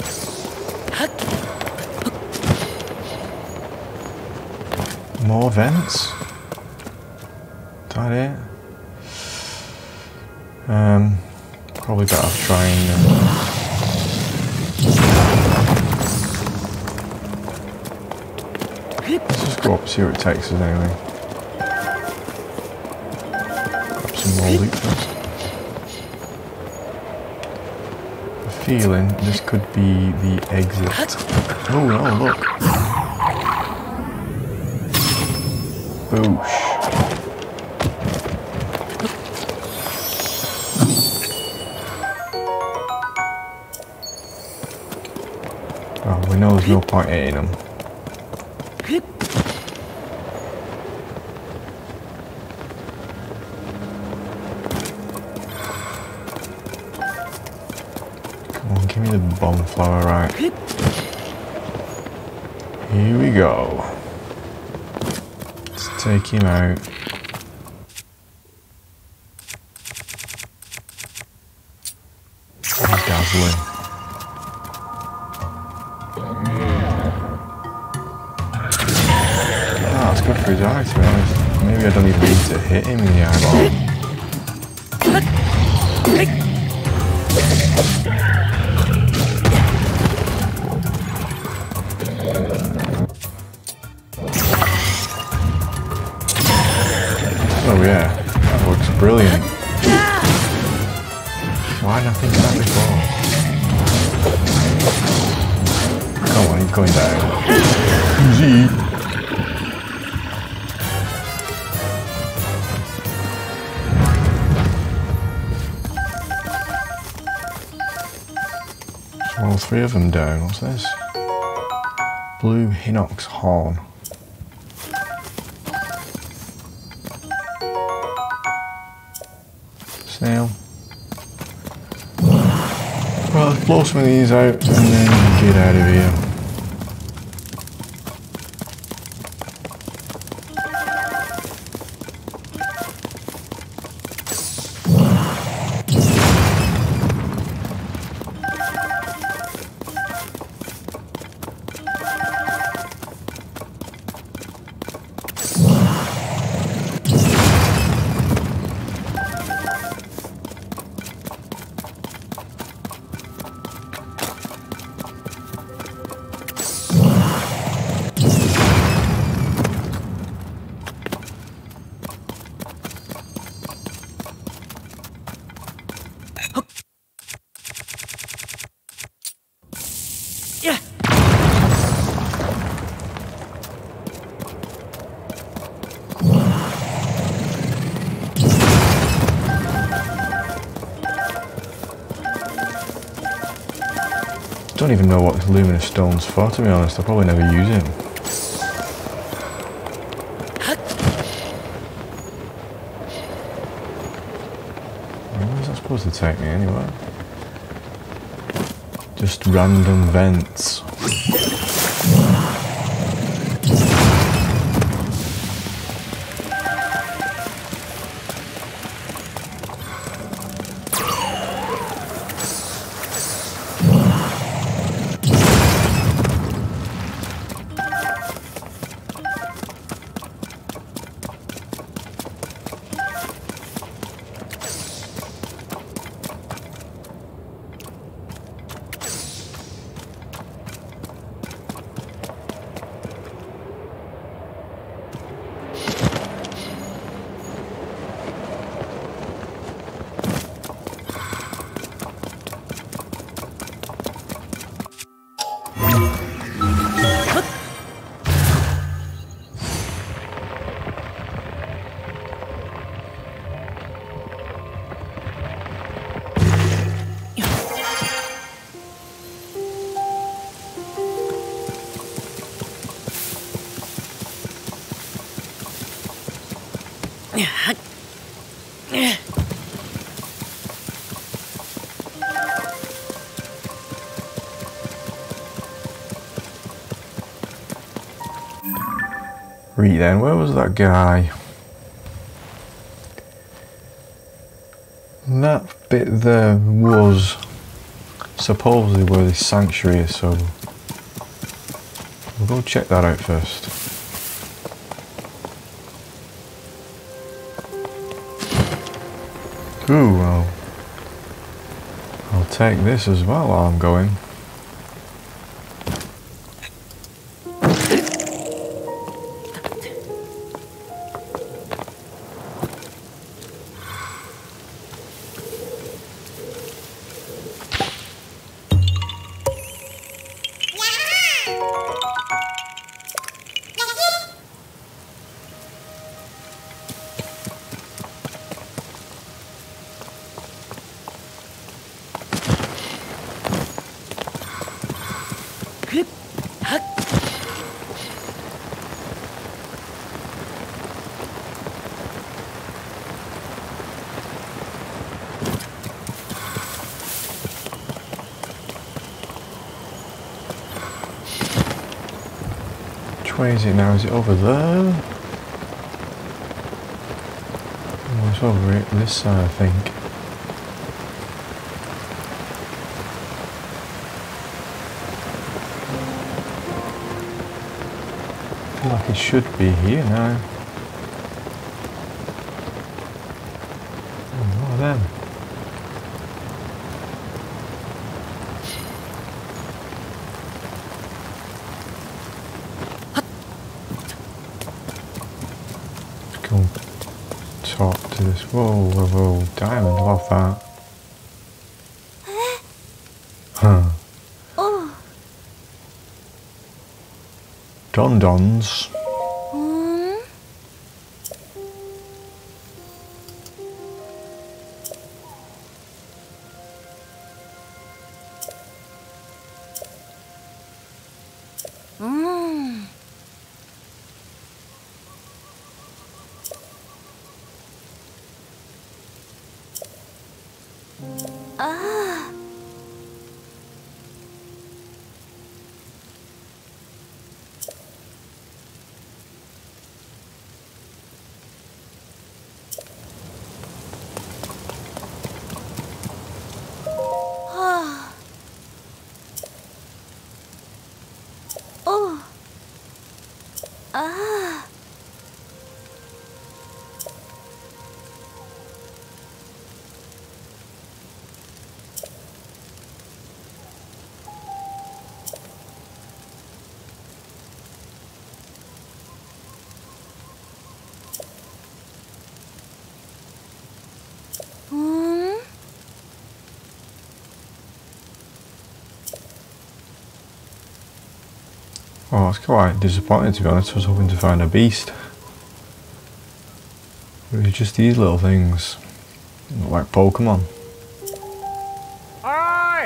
More vents? Is that it? Probably better off trying. Let's just go up, see where it takes us anyway. Grab some more loot first. I have a feeling this could be the exit. Oh no, look. Boosh. Oh, we know there's no point hitting them. Come on, give me the bomb flower, right. Here we go. Let's take him out. Oh, dazzling. That's good for his eye, to be honest. Maybe I don't even need to hit him in the eyeball. Oh yeah, that looks brilliant. Why didn't I think of that before? Come on, he's going down. Easy. All three of them down. What's this? Blue Hinox horn. Snail. Well, let's blow some of these out and then get out of here. I don't even know what this luminous stone's for, to be honest. I'll probably never use it. Where's that supposed to take me anyway? Just random vents. Right then, where was that guy? That bit there was supposedly where the sanctuary is, so we'll go check that out first. Ooh, well, I'll take this as well while I'm going. Which way is it now? Is it over there? Oh, it's over it, this side, I think. I feel like it should be here now. Oh, what are them? Go talk to this. Whoa, whoa, whoa. Diamond, love that. Huh. Oh. Don-dons. Oh, it's quite disappointing, to be honest. I was hoping to find a beast. But it's just these little things. Look like Pokemon. Aye!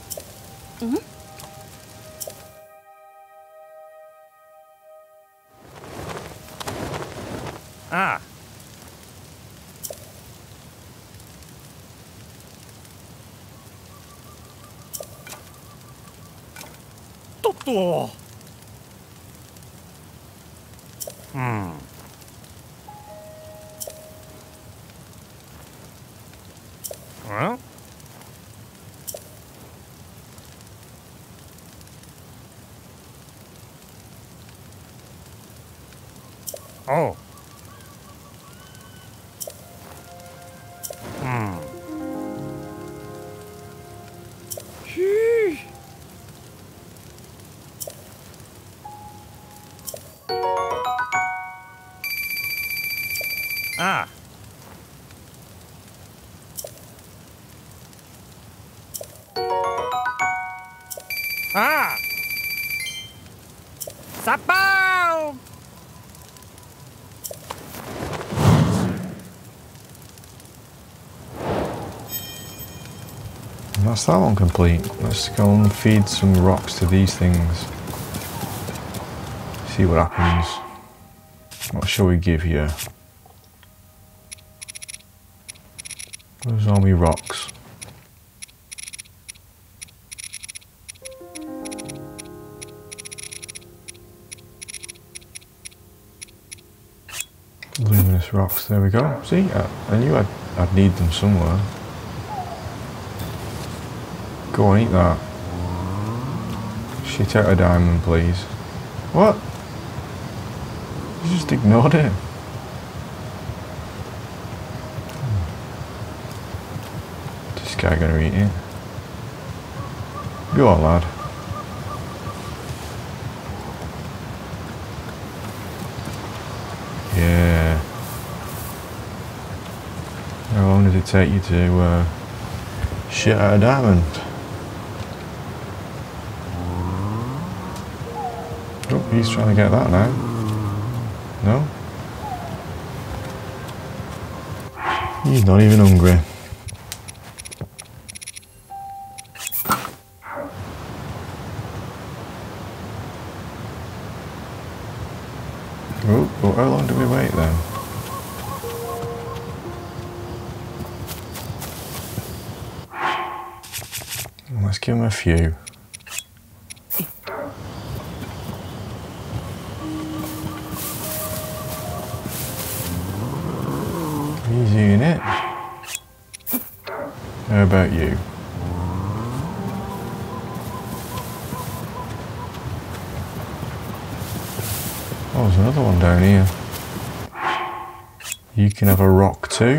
Ah. Toto. Huh? Oh. Sheesh. Ah. Ah. Sapao. And that's that one complete. Let's go and feed some rocks to these things. See what happens. What shall we give you? Those are my rocks. Luminous rocks, there we go. See, I knew I'd need them somewhere. Go on, eat that. Shit out a diamond, please. What? You just ignored it. This guy gonna eat it? Go on, lad. Yeah. How long did it take you to shit out a diamond? Oh, he's trying to get that now. No? He's not even hungry. Oh, well, how long do we wait then? Let's give him a few. He's eating it. How about you? Oh, there's another one down here. You can have a rock too.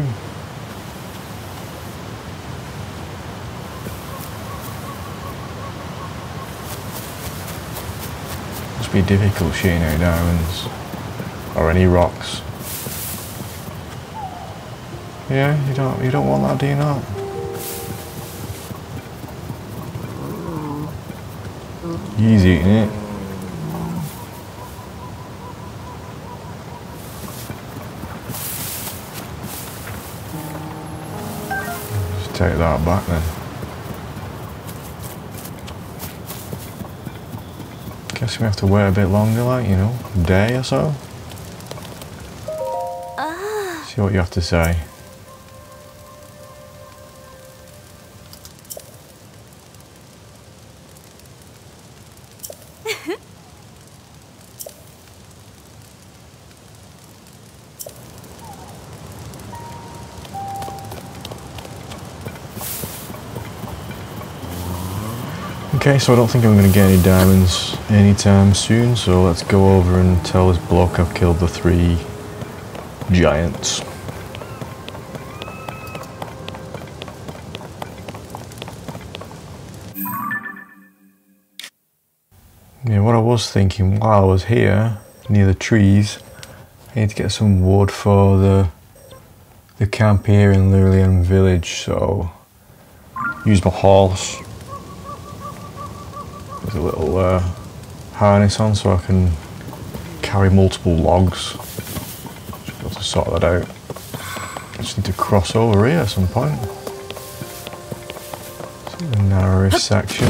Must be difficult shooting out diamonds. Or any rocks. Yeah, you don't want that, do you not? He's eating it. Just take that back then. Guess we have to wait a bit longer, like, you know, a day or so. See what you have to say. Okay, so I don't think I'm going to get any diamonds anytime soon, so let's go over and tell this bloke I've killed the 3 giants. Yeah, what I was thinking while I was here, near the trees, I need to get some wood for the camp here in Lurelin village, so use my horse. There's a little harness on so I can carry multiple logs. Should be able to sort that out. I just need to cross over here at some point. It's the narrowest section.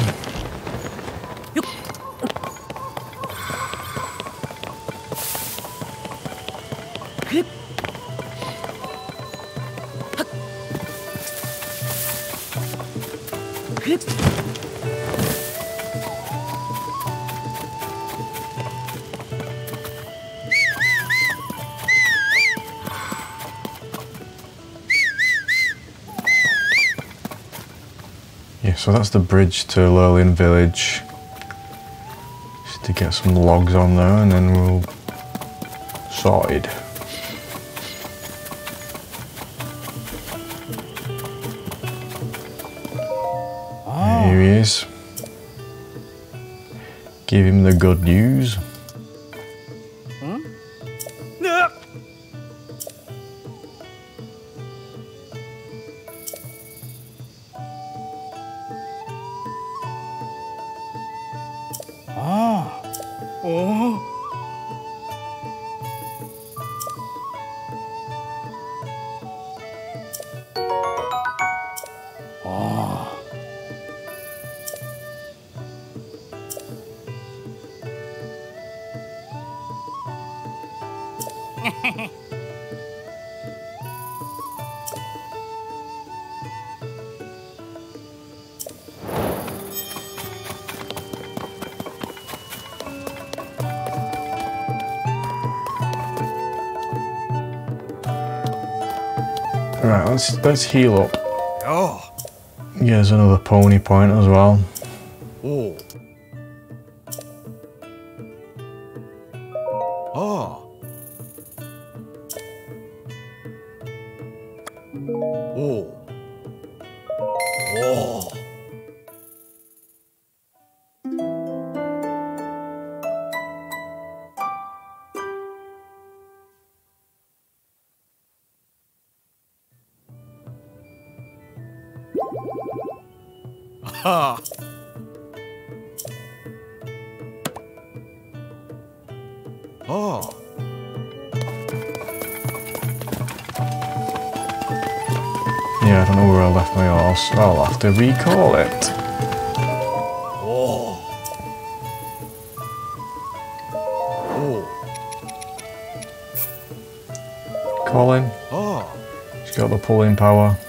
Yeah, so that's the bridge to Lurelin village. Just to get some logs on there and then we'll sorted. Here he is. Give him the good news. Right, let's heal up. Oh. Yeah, there's another pony point as well. Oh. Oh. Oh. Oh. Ha. Oh. Yeah, I don't know where I left my horse. I'll have to recall it. Oh. Oh. Colin, Oh. she's got the pulling power.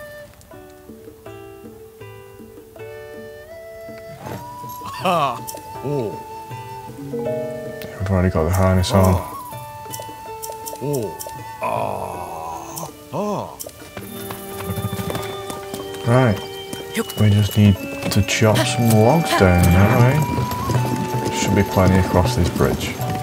Ha. Oh. I've already got the harness on. Oh. Oh. Oh. Right. We just need to chop some logs down now, eh? Should be plenty across this bridge.